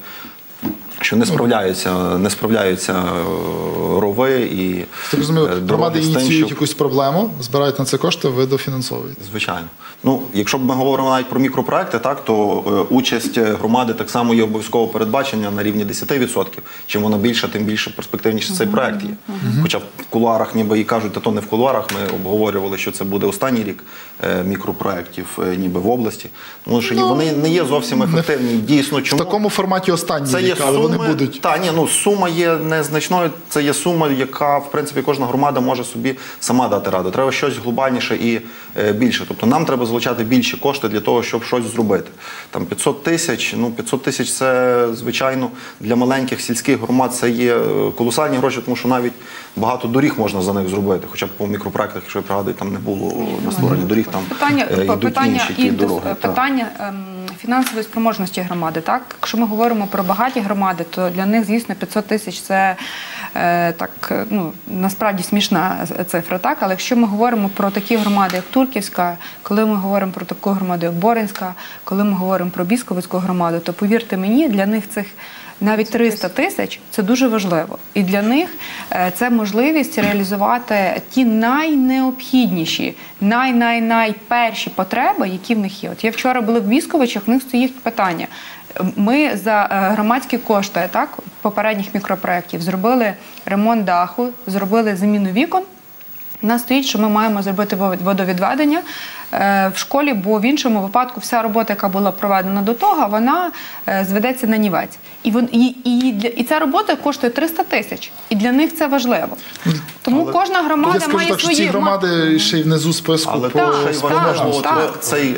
що не справляються, не справляються е, рови і Так розумію, е, громади дороги з тим, ініціюють щоб- якусь проблему, збирають на це кошти, ви дофінансовуєте. Звичайно. Ну, якщо б ми говоримо навіть про мікропроекти, так, то е, участь громади так само є обов'язково передбачення на рівні десять відсотків. Чим вона більша, тим більше перспективніше цей проект є. Хоча в кулуарах ніби і кажуть, та то не в кулуарах, ми обговорювали, що це буде останній рік е, мікропроектів е, ніби в області. Тому що вони не є зовсім ефективні. Дійсно, В чому? такому форматі останній Це є рік, але вони суми, будуть. та, ні, ну, сума є незначною, це є сума, яка, в принципі, кожна громада може собі сама дати раду. Треба щось глобальніше і е, більше. Тобто нам треба залучати більші кошти для того, щоб щось зробити. Там п'ятсот тисяч, ну п'ятсот тисяч це, звичайно, для маленьких сільських громад це є е, колосальні гроші, тому що навіть багато доріг можна за них зробити. Хоча б по мікропроектах, якщо я пригадую, там не було на створення доріг, там Питання, е, йдуть питання, інші ті і дороги. та. питання ем, фінансової спроможності громади. Так? Якщо ми говоримо про багаті громади, то для них, звісно, п'ятсот тисяч це е, так, е, ну, насправді смішна цифра. Так? Але якщо ми говоримо про такі громади, як Турківська, коли ми говоримо про таку громаду, як Боринська, коли ми говоримо про Бісковицьку громаду, то повірте мені, для них цих навіть триста тисяч – це дуже важливо. І для них е, це можливість реалізувати ті найнеобхідніші, най-най-найперші потреби, які в них є. От я вчора була в Бісковичах, в них стоїть питання. Ми за е, громадські кошти, так, попередніх мікропроєктів зробили ремонт даху, зробили заміну вікон. У нас стоїть, що ми маємо зробити водовідведення е, в школі, бо в іншому випадку вся робота, яка була проведена до того, вона е, зведеться на нівець. І, вон, і, і, для, і ця робота коштує триста тисяч. І для них це важливо. Тому Але кожна громада Я скажу має так, що свої... ці громади ще й внизу списку Але по Так, ще й так, важливо от, так. цей,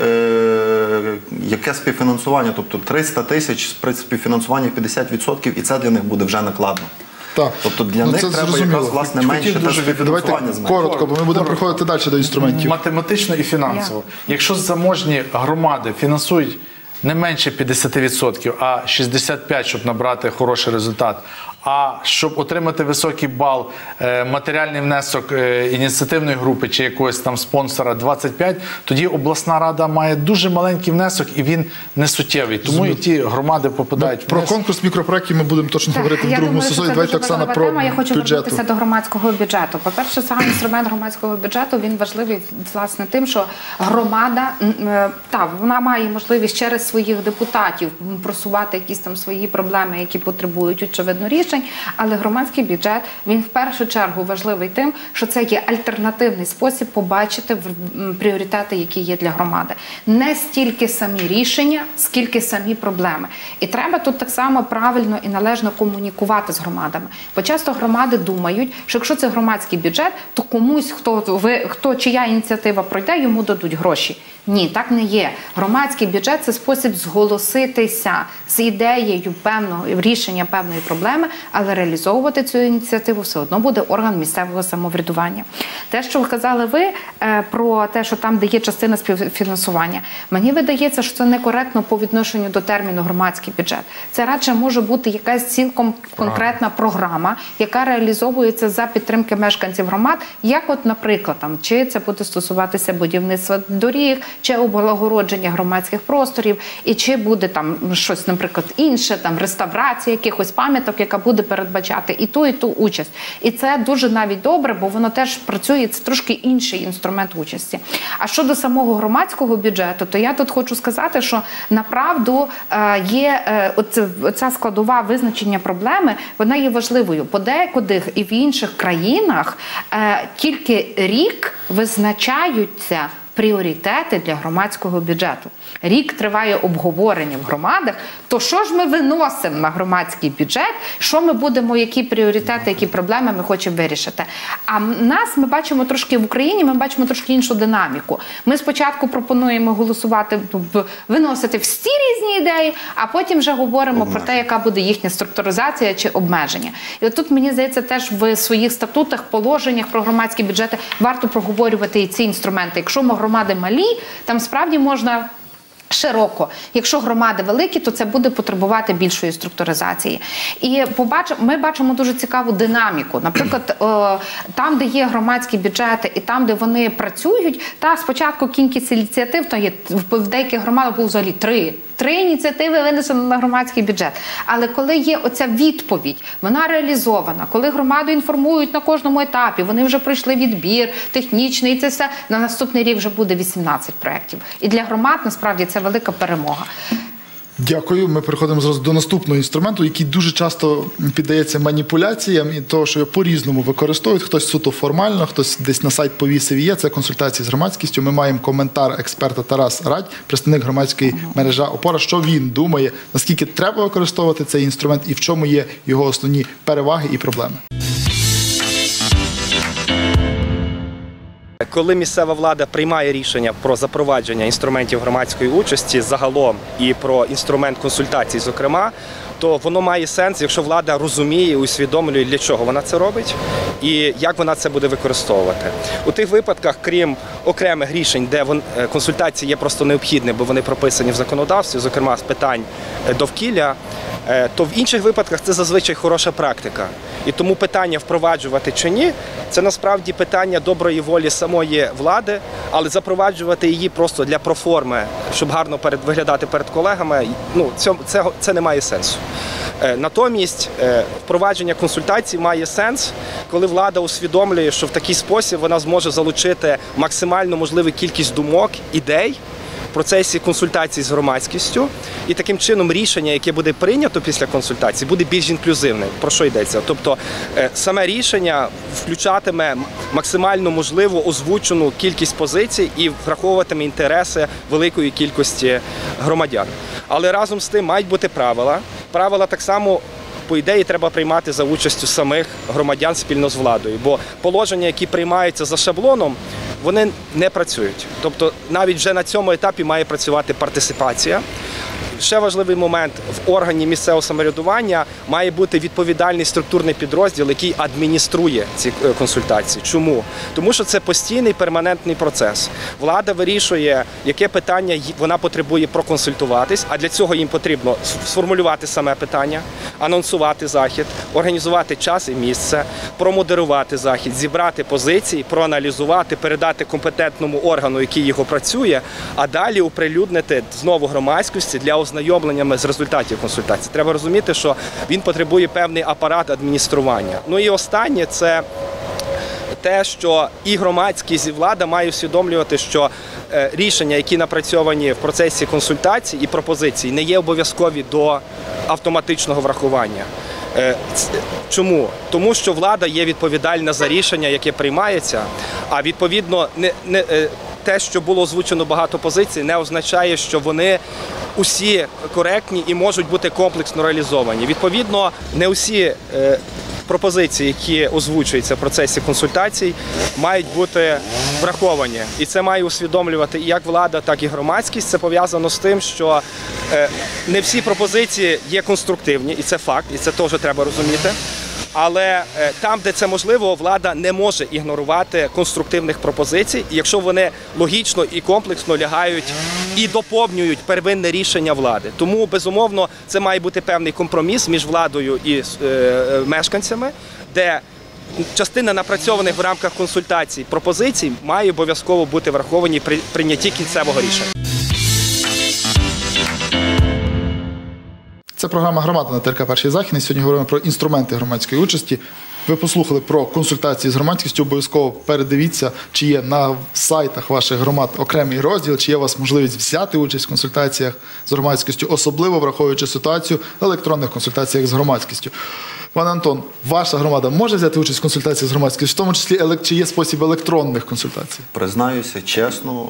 е, яке співфінансування, тобто триста тисяч при співфінансуванні п'ятдесят відсотків, і це для них буде вже накладно. Так. Тобто для Ну, них це треба зрозуміло. якраз власне Хотів менше те дуже співфінансування Давайте зменшити. коротко, бо ми будемо приходити далі до інструментів. Математично і фінансово. Якщо заможні громади фінансують не менше п'ятдесят відсотків, а шістдесят п'ять відсотків, щоб набрати хороший результат. А щоб отримати високий бал, матеріальний внесок ініціативної групи чи якогось там спонсора двадцять п'ять, тоді обласна рада має дуже маленький внесок і він не суттєвий. Тому і ті громади попадають Про вниз. конкурс мікропроєктів ми будемо точно Так, говорити в я другому думаю, сезоні. що це Давайте, дуже Оксана, важлива про тема. Я хочу бюджету. повернутися до громадського бюджету. По-перше, саме інструмент громадського бюджету, він важливий, власне, тим, що громада, так, вона має можливість через своїх депутатів просувати якісь там свої проблеми, які потребують, очевидно, рішень, але громадський бюджет, він в першу чергу важливий тим, що це є альтернативний спосіб побачити пріоритети, які є для громади. Не стільки самі рішення, скільки самі проблеми. І треба тут так само правильно і належно комунікувати з громадами. Бо часто громади думають, що якщо це громадський бюджет, то комусь, хто, ви, хто чия ініціатива пройде, йому дадуть гроші. Ні, так не є. Громадський бюджет – це спосіб зголоситися з ідеєю певного рішення певної проблеми, але реалізовувати цю ініціативу все одно буде орган місцевого самоврядування. Те, що казали ви е, про те, що там, де є частина співфінансування, мені видається, що це некоректно по відношенню до терміну громадський бюджет. Це радше може бути якась цілком конкретна програма, яка реалізовується за підтримки мешканців громад, як от, наприклад, там, чи це буде стосуватися будівництва доріг, чи облагородження громадських просторів, і чи буде там щось, наприклад, інше, там реставрація якихось пам'яток, яка буде передбачати і ту, і ту участь. І це дуже навіть добре, бо воно теж працює, це трошки інший інструмент участі. А щодо самого громадського бюджету, то я тут хочу сказати, що направду є оця складова визначення проблеми, вона є важливою. Подекуди і в інших країнах тільки рік визначаються пріоритети для громадського бюджету. Рік триває обговорення в громадах, то що ж ми виносимо на громадський бюджет, що ми будемо, які пріоритети, які проблеми ми хочемо вирішити. А нас ми бачимо трошки в Україні, ми бачимо трошки іншу динаміку. Ми спочатку пропонуємо голосувати, виносити всі різні ідеї, а потім вже говоримо про те, яка буде їхня структуризація чи обмеження. І от тут, мені здається, теж в своїх статутах, положеннях про громадські бюджети варто проговорювати і ці інструменти. Якщо ми громади малі, там справді можна широко. Якщо громади великі, то це буде потребувати більшої структуризації. І побачимо, ми бачимо дуже цікаву динаміку. Наприклад, там, де є громадські бюджети і там, де вони працюють, та спочатку кількість ініціатив, то є в деяких громадах було взагалі три. Три ініціативи винесено на громадський бюджет. Але коли є оця відповідь, вона реалізована, коли громаду інформують на кожному етапі, вони вже пройшли відбір, технічний, і це все, на наступний рік вже буде вісімнадцять проєктів. І для громад, насправді, це велика перемога. Дякую. Ми переходимо зараз до наступного інструменту, який дуже часто піддається маніпуляціям і того, що його по-різному використовують. Хтось суто формально, хтось десь на сайт повісив і є. Це консультації з громадськістю. Ми маємо коментар експерта Тарас Радь, представник громадської мережі «Опора». Що він думає, наскільки треба використовувати цей інструмент і в чому є його основні переваги і проблеми. Коли місцева влада приймає рішення про запровадження інструментів громадської участі загалом і про інструмент консультацій, зокрема, то воно має сенс, якщо влада розуміє і усвідомлює, для чого вона це робить і як вона це буде використовувати. У тих випадках, крім окремих рішень, де консультації є просто необхідні, бо вони прописані в законодавстві, зокрема з питань довкілля, то в інших випадках це зазвичай хороша практика. І тому питання впроваджувати чи ні, це насправді питання доброї волі самої влади, але запроваджувати її просто для проформи, щоб гарно перед, виглядати перед колегами, ну, це, це, це не має сенсу. Натомість впровадження консультацій має сенс, коли влада усвідомлює, що в такий спосіб вона зможе залучити максимально можливу кількість думок, ідей, в процесі консультацій з громадськістю, і таким чином рішення, яке буде прийнято після консультацій, буде більш інклюзивним. Про що йдеться? Тобто саме рішення включатиме максимально можливо озвучену кількість позицій і враховуватиме інтереси великої кількості громадян. Але разом з тим мають бути правила. Правила так само, по ідеї, треба приймати за участю самих громадян спільно з владою, бо положення, які приймаються за шаблоном, вони не працюють. Тобто навіть вже на цьому етапі має працювати партисипація. ще важливий момент: в органі місцевого самоврядування має бути відповідальний структурний підрозділ, який адмініструє ці консультації. Чому? Тому що це постійний перманентний процес. Влада вирішує, яке питання вона потребує проконсультуватись, а для цього їм потрібно сформулювати саме питання, анонсувати захід, організувати час і місце, промодерувати захід, зібрати позиції, проаналізувати, передати компетентному органу, який його працює, а далі оприлюднити знову громадськості для ознайомлення з результатів консультацій. Треба розуміти, що він потребує певний апарат адміністрування. Ну і останнє – це те, що і громадськість, і влада має усвідомлювати, що рішення, які напрацьовані в процесі консультацій і пропозицій, не є обов'язкові до автоматичного врахування. Чому? Тому що влада є відповідальна за рішення, яке приймається, а відповідно не, не, те, що було озвучено багато позицій, не означає, що вони усі коректні і можуть бути комплексно реалізовані. Відповідно, не усі е, пропозиції, які озвучуються в процесі консультацій, мають бути враховані. І це має усвідомлювати і як влада, так і громадськість. Це пов'язано з тим, що е, не всі пропозиції є конструктивні, і це факт, і це теж треба розуміти. Але там, де це можливо, влада не може ігнорувати конструктивних пропозицій, якщо вони логічно і комплексно лягають і доповнюють первинне рішення влади. Тому, безумовно, це має бути певний компроміс між владою і е, мешканцями, де частина напрацьованих в рамках консультацій пропозицій має обов'язково бути враховані при прийнятті кінцевого рішення. Це програма «Громада» на Т Р К «Перший Західний». Сьогодні говоримо про інструменти громадської участі. Ви послухали про консультації з громадськістю. Обов'язково передивіться, чи є на сайтах ваших громад окремий розділ, чи є у вас можливість взяти участь в консультаціях з громадськістю, особливо враховуючи ситуацію в електронних консультаціях з громадськістю. Пане Антон, ваша громада може взяти участь в консультаціях з громадськістю, в тому числі чи є спосіб електронних консультацій? Признаюся чесно,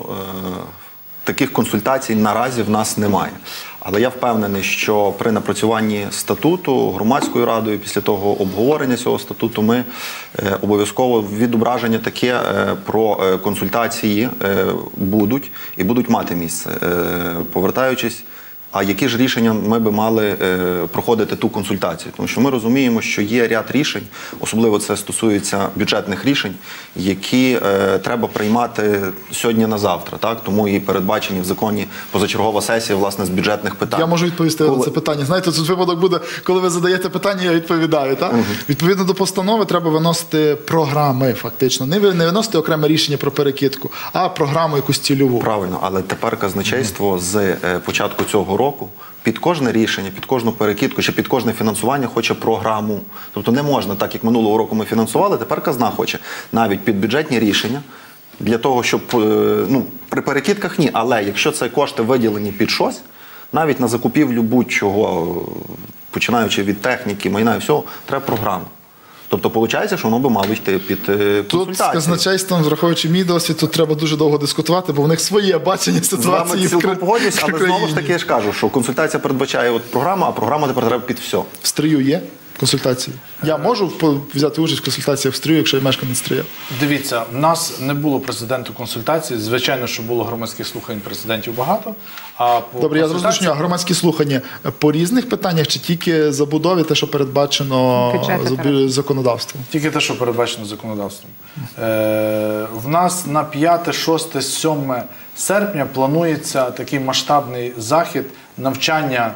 таких консультацій наразі в нас немає. Але я впевнений, що при напрацюванні статуту громадською радою, після того обговорення цього статуту, ми е, обов'язково відображення таке е, про е, консультації е, будуть і будуть мати місце. Е, повертаючись, а які ж рішення ми би мали е, проходити ту консультацію? Тому що ми розуміємо, що є ряд рішень, особливо це стосується бюджетних рішень, які е, треба приймати сьогодні на завтра. Так? Тому і передбачені в законі позачергова сесія, власне, з бюджетних питань. Я можу відповісти коли... на це питання. Знаєте, тут випадок буде, коли ви задаєте питання, я відповідаю. Так? Угу. Відповідно до постанови треба виносити програми, фактично. Не, не виносити окреме рішення про перекидку, а програму якусь цільову. Правильно, але тепер казначейство угу. з е, початку цього року під кожне рішення, під кожну перекидку чи під кожне фінансування хоче програму. Тобто не можна, так як минулого року ми фінансували, тепер казна хоче навіть під бюджетні рішення для того, щоб, ну, при перекидках ні, але якщо це кошти виділені під щось, навіть на закупівлю будь-чого, починаючи від техніки, майна і всього, треба програму. Тобто, виходить, що воно би мало йти під консультацію. Тут з казначейством, враховуючи мій досвід, тут треба дуже довго дискутувати, бо в них своє бачення ситуації. З вами цілком погоджуюсь, але знову ж таки я ж кажу, що консультація передбачає от програму, а програма тепер треба під все. В Стрию є консультації? Я можу взяти участь в консультаціях в Стрию, якщо я мешканець Стрия? Дивіться, в нас не було президенту консультацій. Звичайно, що було громадських слухань, президентів багато. А по Добре, я зрозумію, а громадські слухання по різних питаннях чи тільки забудові, те, що передбачено законодавством? Тільки те, що передбачено законодавством. Е, в нас на п'яте, шосте, сьоме серпня планується такий масштабний захід навчання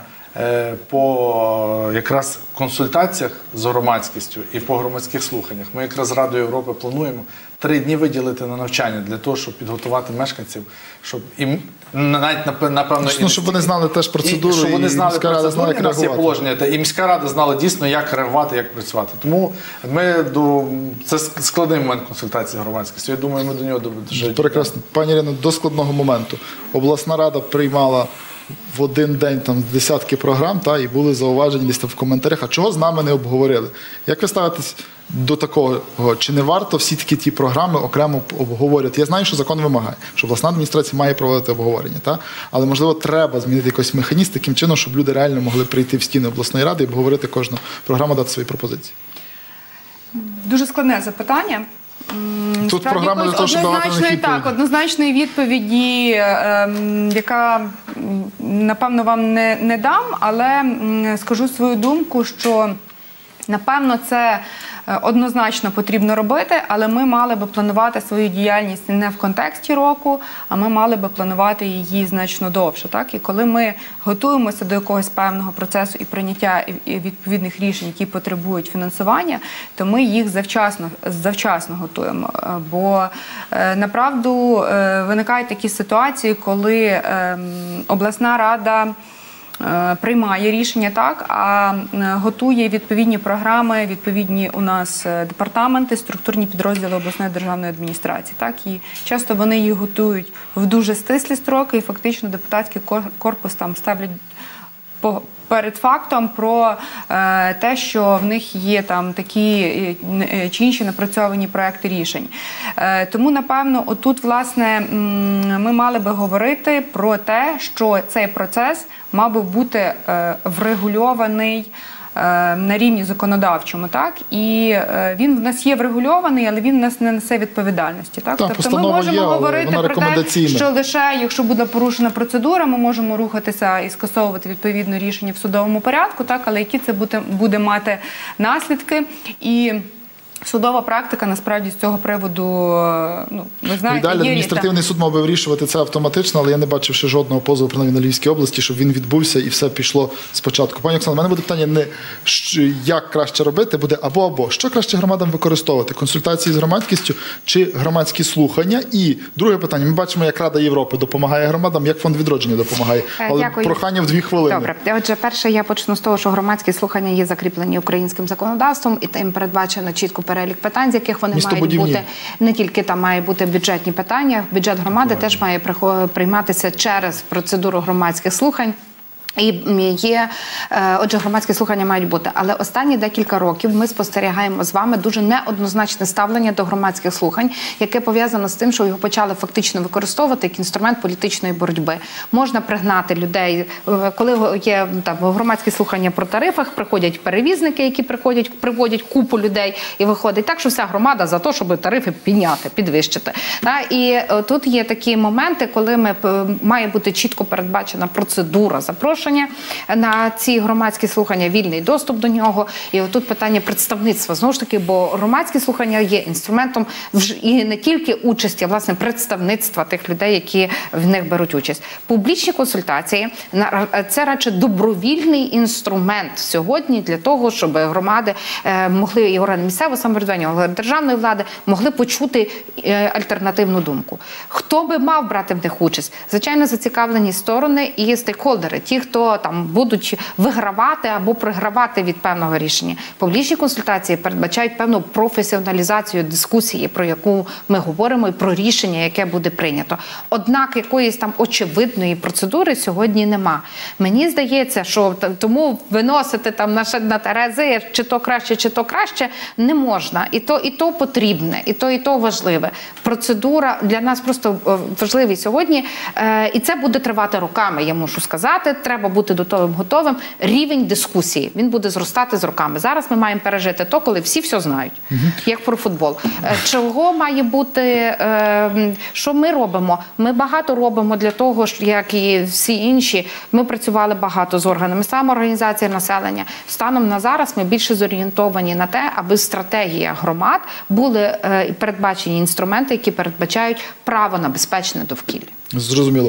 по якраз консультаціях з громадськістю і по громадських слуханнях. Ми якраз з Радою Європи плануємо три дні виділити на навчання для того, щоб підготувати мешканців, щоб і навіть напевно ну, щоб вони знали теж процедуру, і, щоб вони знали процедуру, як реагувати. Положення, та і міська рада знала дійсно, як реагувати, як працювати. Тому ми до це складний момент консультації громадськості. Я думаю, ми до нього дуже прекрасно. Пані Ірино, до складного моменту. Обласна рада приймала в один день там десятки програм, та, і були зауважені десь там в коментарях, а чого з нами не обговорили? Як ви ставитесь до такого? Чи не варто всі такі ті програми окремо обговорювати? Я знаю, що закон вимагає, що обласна адміністрація має проводити обговорення, та? Але, можливо, треба змінити якийсь механізм таким чином, щоб люди реально могли прийти в стіни обласної ради і обговорити кожну програму, дати свої пропозиції. Дуже складне запитання. Тут програма для того, щоб давати на них однозначної, так, відповіді. однозначної відповіді, ем, яка, м, напевно, вам не, не дам, але м, скажу свою думку, що, напевно, це е, однозначно потрібно робити, але ми мали би планувати свою діяльність не в контексті року, а ми мали би планувати її значно довше. Так? І коли ми готуємося до якогось певного процесу і прийняття і відповідних рішень, які потребують фінансування, то ми їх завчасно, завчасно готуємо. Е, Бо е, направду е, виникають такі ситуації, коли е, обласна рада е, приймає рішення, так, а е, готує відповідні програми, відповідні у нас е, департаменти, структурні підрозділи обласної державної адміністрації. Так, і часто вони їх готують в дуже стислі строки, і фактично депутатський кор- корпус там ставлять по- перед фактом про е, те, що в них є там такі е, е, чи інші напрацьовані проекти рішень. Е, тому, напевно, отут, власне, м, ми мали би говорити про те, що цей процес мав би бути е, врегульований е, на рівні законодавчому, так? І е, він в нас є врегульований, але він в нас не несе відповідальності, так? Так, Тобто ми постанова можемо є, але говорити вона про те, рекомендаційна. що лише якщо буде порушена процедура, ми можемо рухатися і скасовувати відповідне рішення в судовому порядку, так, але які це буде, буде мати наслідки. І судова практика насправді з цього приводу, ну, ви знаєте, Ідеально, є адміністративний суд мав би вирішувати це автоматично, але я не бачив ще жодного позову, принаймні на Львівській області, щоб він відбувся і все пішло спочатку. Пані Оксано, в мене буде питання не що- як краще робити, буде або-або. Що краще громадам використовувати? Консультації з громадськістю чи громадські слухання? І друге питання. Ми бачимо, як Рада Європи допомагає громадам, як Фонд відродження допомагає. Е, Але дякую. прохання в дві хвилини. Добре. Отже, перше, я почну з того, що громадські слухання є закріплені українським законодавством, і там передбачено чітко перелік питань, з яких вони мають Містобудівні. бути. Не тільки там має бути бюджетні питання, бюджет громади теж має прихо- прийматися через процедуру громадських слухань. І є, е, отже, громадські слухання мають бути. Але останні декілька років ми спостерігаємо з вами дуже неоднозначне ставлення до громадських слухань, яке пов'язано з тим, що його почали фактично використовувати як інструмент політичної боротьби. Можна пригнати людей, е, коли є там громадські слухання про тарифах, приходять перевізники, які приходять, приводять купу людей, і виходить так, що вся громада за те, щоб тарифи підняти, підвищити. Та? І е, тут є такі моменти, коли ми е, має бути чітко передбачена процедура запрошення на ці громадські слухання, вільний доступ до нього. І отут питання представництва, знову ж таки, бо громадські слухання є інструментом вж- і не тільки участі, а власне представництва тих людей, які в них беруть участь. Публічні консультації на- це радше добровільний інструмент сьогодні для того, щоб громади е, могли, і органи місцевого самоврядування, органи державної влади могли почути е, альтернативну думку. Хто би мав брати в них участь? Звичайно, зацікавлені сторони і стейкхолдери, ті, хто там будуть вигравати або програвати від певного рішення. Публічні консультації передбачають певну професіоналізацію дискусії, про яку ми говоримо, і про рішення, яке буде прийнято. Однак якоїсь там очевидної процедури сьогодні нема. Мені здається, що т- тому виносити там на, ш- на терези, чи то краще, чи то краще, не можна. І то, і то потрібне, і то, і то важливе. Процедура для нас просто е, важливі сьогодні, е, і це буде тривати роками, я мушу сказати. Треба бути до того готовим. Рівень дискусії, він буде зростати з роками. Зараз ми маємо пережити то, коли всі все знають, як про футбол. Е, Чого має бути, е, що ми робимо? Ми багато робимо для того, що, як і всі інші, ми працювали багато з органами самоорганізації населення. Станом на зараз ми більше зорієнтовані на те, аби в стратегіях громад були е, передбачені інструменти, які передбачають право на безпечне довкілля. Зрозуміло.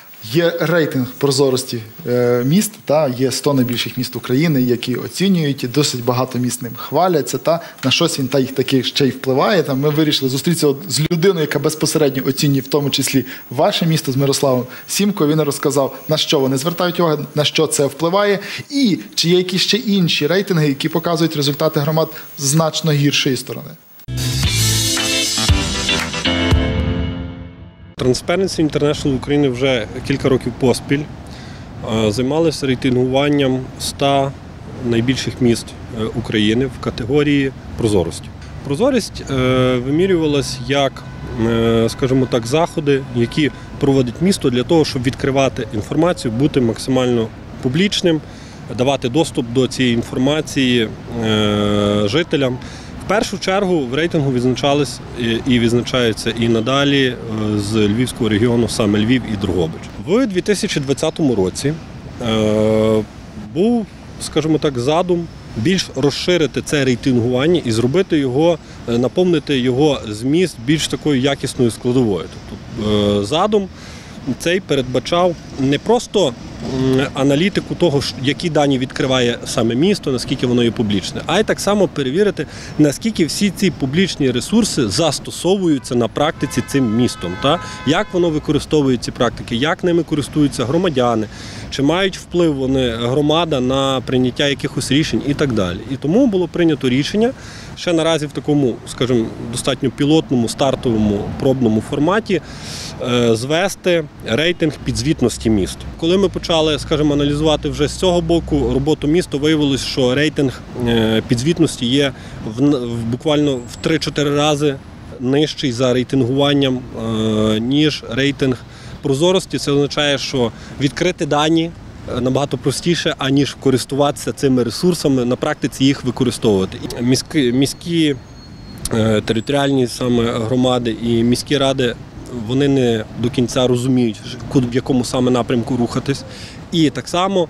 Є рейтинг прозорості е, міст, та є сто найбільших міст України, які оцінюють, і досить багато міст ним хваляться. Та на щось він та їх таки ще й впливає. Там ми вирішили зустрітися от з людиною, яка безпосередньо оцінює, в тому числі ваше місто, з Мирославом Сімкою. Він розказав, на що вони звертають увагу, на що це впливає, і чи є якісь ще інші рейтинги, які показують результати громад з значно гіршої сторони. Transparency International України вже кілька років поспіль е, займалися рейтингуванням ста найбільших міст е, України в категорії прозорості. Прозорість е, вимірювалась як, е, скажімо так, заходи, які проводить місто для того, щоб відкривати інформацію, бути максимально публічним, давати доступ до цієї інформації е, жителям. В першу чергу в рейтингу відзначались і відзначаються і надалі з Львівського регіону саме Львів і Дрогобич. В дві тисячі двадцятому році е, був, скажімо так, задум більш розширити це рейтингування і зробити його, наповнити його зміст більш такою якісною складовою. Тобто е, задум цей передбачав не просто аналітику того, які дані відкриває саме місто, наскільки воно є публічне, а й так само перевірити, наскільки всі ці публічні ресурси застосовуються на практиці цим містом. Та? Як воно використовує ці практики, як ними користуються громадяни, чи мають вплив вони, громада, на прийняття якихось рішень і так далі. І тому було прийнято рішення ще наразі в такому, скажімо, достатньо пілотному, стартовому, пробному форматі звести рейтинг підзвітності міст. Коли ми почали, скажімо, аналізувати вже з цього боку роботу міста, виявилось, що рейтинг підзвітності є в, в, буквально в три-чотири рази нижчий за рейтингуванням, ніж рейтинг прозорості. Це означає, що відкрити дані набагато простіше, аніж користуватися цими ресурсами, на практиці їх використовувати. Міські, міські територіальні саме громади і міські ради, вони не до кінця розуміють, в якому саме напрямку рухатись. І так само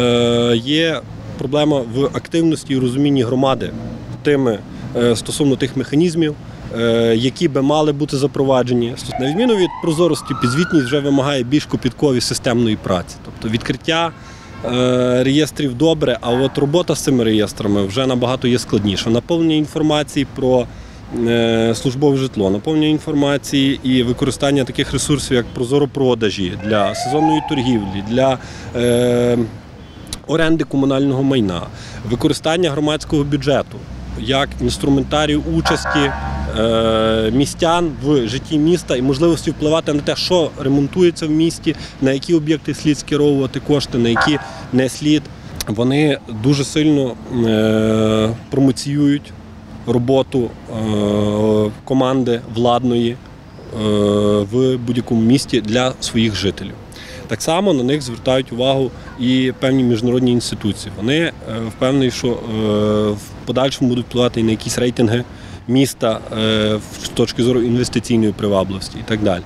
є проблема в активності і розумінні громади тими, стосовно тих механізмів, які би мали бути запроваджені. На відміну від прозорості, підзвітність вже вимагає більш копіткової системної праці. Тобто відкриття реєстрів добре, а от робота з цими реєстрами вже набагато є складніша. Наповнення інформації про службове житло, наповнення інформації і використання таких ресурсів, як прозоропродажі для сезонної торгівлі, для е, оренди комунального майна, використання громадського бюджету як інструментарію участі е, містян в житті міста і можливості впливати на те, що ремонтується в місті, на які об'єкти слід скеровувати кошти, на які не слід. Вони дуже сильно е, промоціюють роботу е, команди владної е, в будь-якому місті для своїх жителів. Так само на них звертають увагу і певні міжнародні інституції. Вони е, впевнені, що е, в подальшому будуть впливати і на якісь рейтинги міста е, з точки зору інвестиційної привабливості і так далі.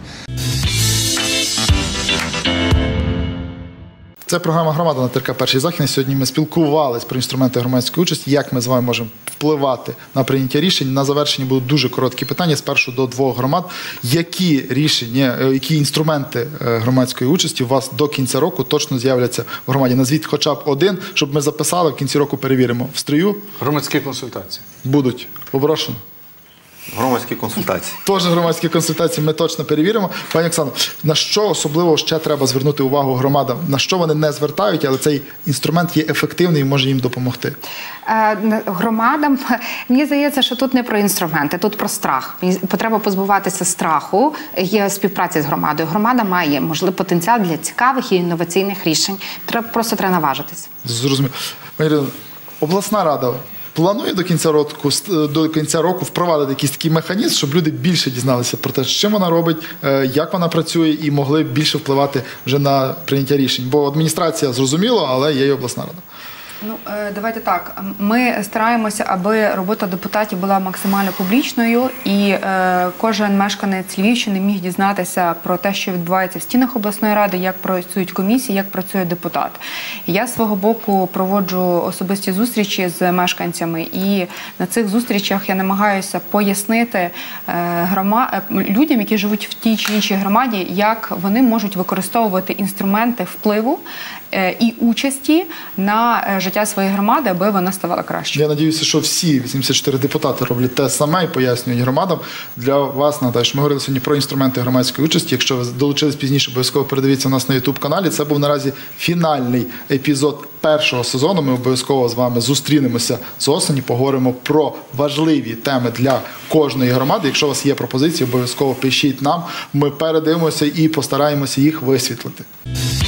Це програма «Громада» на ТРК «Перший західний». Сьогодні ми спілкувалися про інструменти громадської участі, як ми з вами можемо впливати на прийняття рішень. На завершенні будуть дуже короткі питання, спершу до двох громад. Які рішення, які інструменти громадської участі у вас до кінця року точно з'являться в громаді? Назвіть хоча б один, щоб ми записали, в кінці року перевіримо. В Стрию? Громадські консультації. Будуть. Оброшено. Громадські консультації. Теж громадські консультації ми точно перевіримо. Пані Оксано, на що особливо ще треба звернути увагу громадам? На що вони не звертають, але цей інструмент є ефективний і може їм допомогти? Громадам, мені здається, що тут не про інструменти, тут про страх. Потреба позбуватися страху, є співпраця з громадою. Громада має, можливо, потенціал для цікавих і інноваційних рішень. Треба, просто треба наважитися. Зрозуміло. Пані Ірина, обласна рада планує до кінця року, до кінця року впровадити якийсь такий механізм, щоб люди більше дізналися про те, що вона робить, як вона працює, і могли більше впливати вже на прийняття рішень. Бо адміністрація зрозуміло, але є і обласна рада. Ну, давайте так. Ми стараємося, аби робота депутатів була максимально публічною, і е, кожен мешканець Львівщини міг дізнатися про те, що відбувається в стінах обласної ради, як працюють комісії, як працює депутат. Я з свого боку проводжу особисті зустрічі з мешканцями, і на цих зустрічах я намагаюся пояснити е, грома... людям, які живуть в тій чи іншій громаді, як вони можуть використовувати інструменти впливу е, і участі на е, життя своєї громади, аби вона ставала краще. Я сподіваюся, що всі вісімдесят чотири депутати роблять те саме і пояснюють громадам. Для вас, Наталя, ми говорили сьогодні про інструменти громадської участі. Якщо ви долучились пізніше, обов'язково передивіться у нас на ютуб-каналі. Це був наразі фінальний епізод першого сезону. Ми обов'язково з вами зустрінемося з осені, поговоримо про важливі теми для кожної громади. Якщо у вас є пропозиції, обов'язково пишіть нам. Ми передивимося і постараємося їх висвітлити.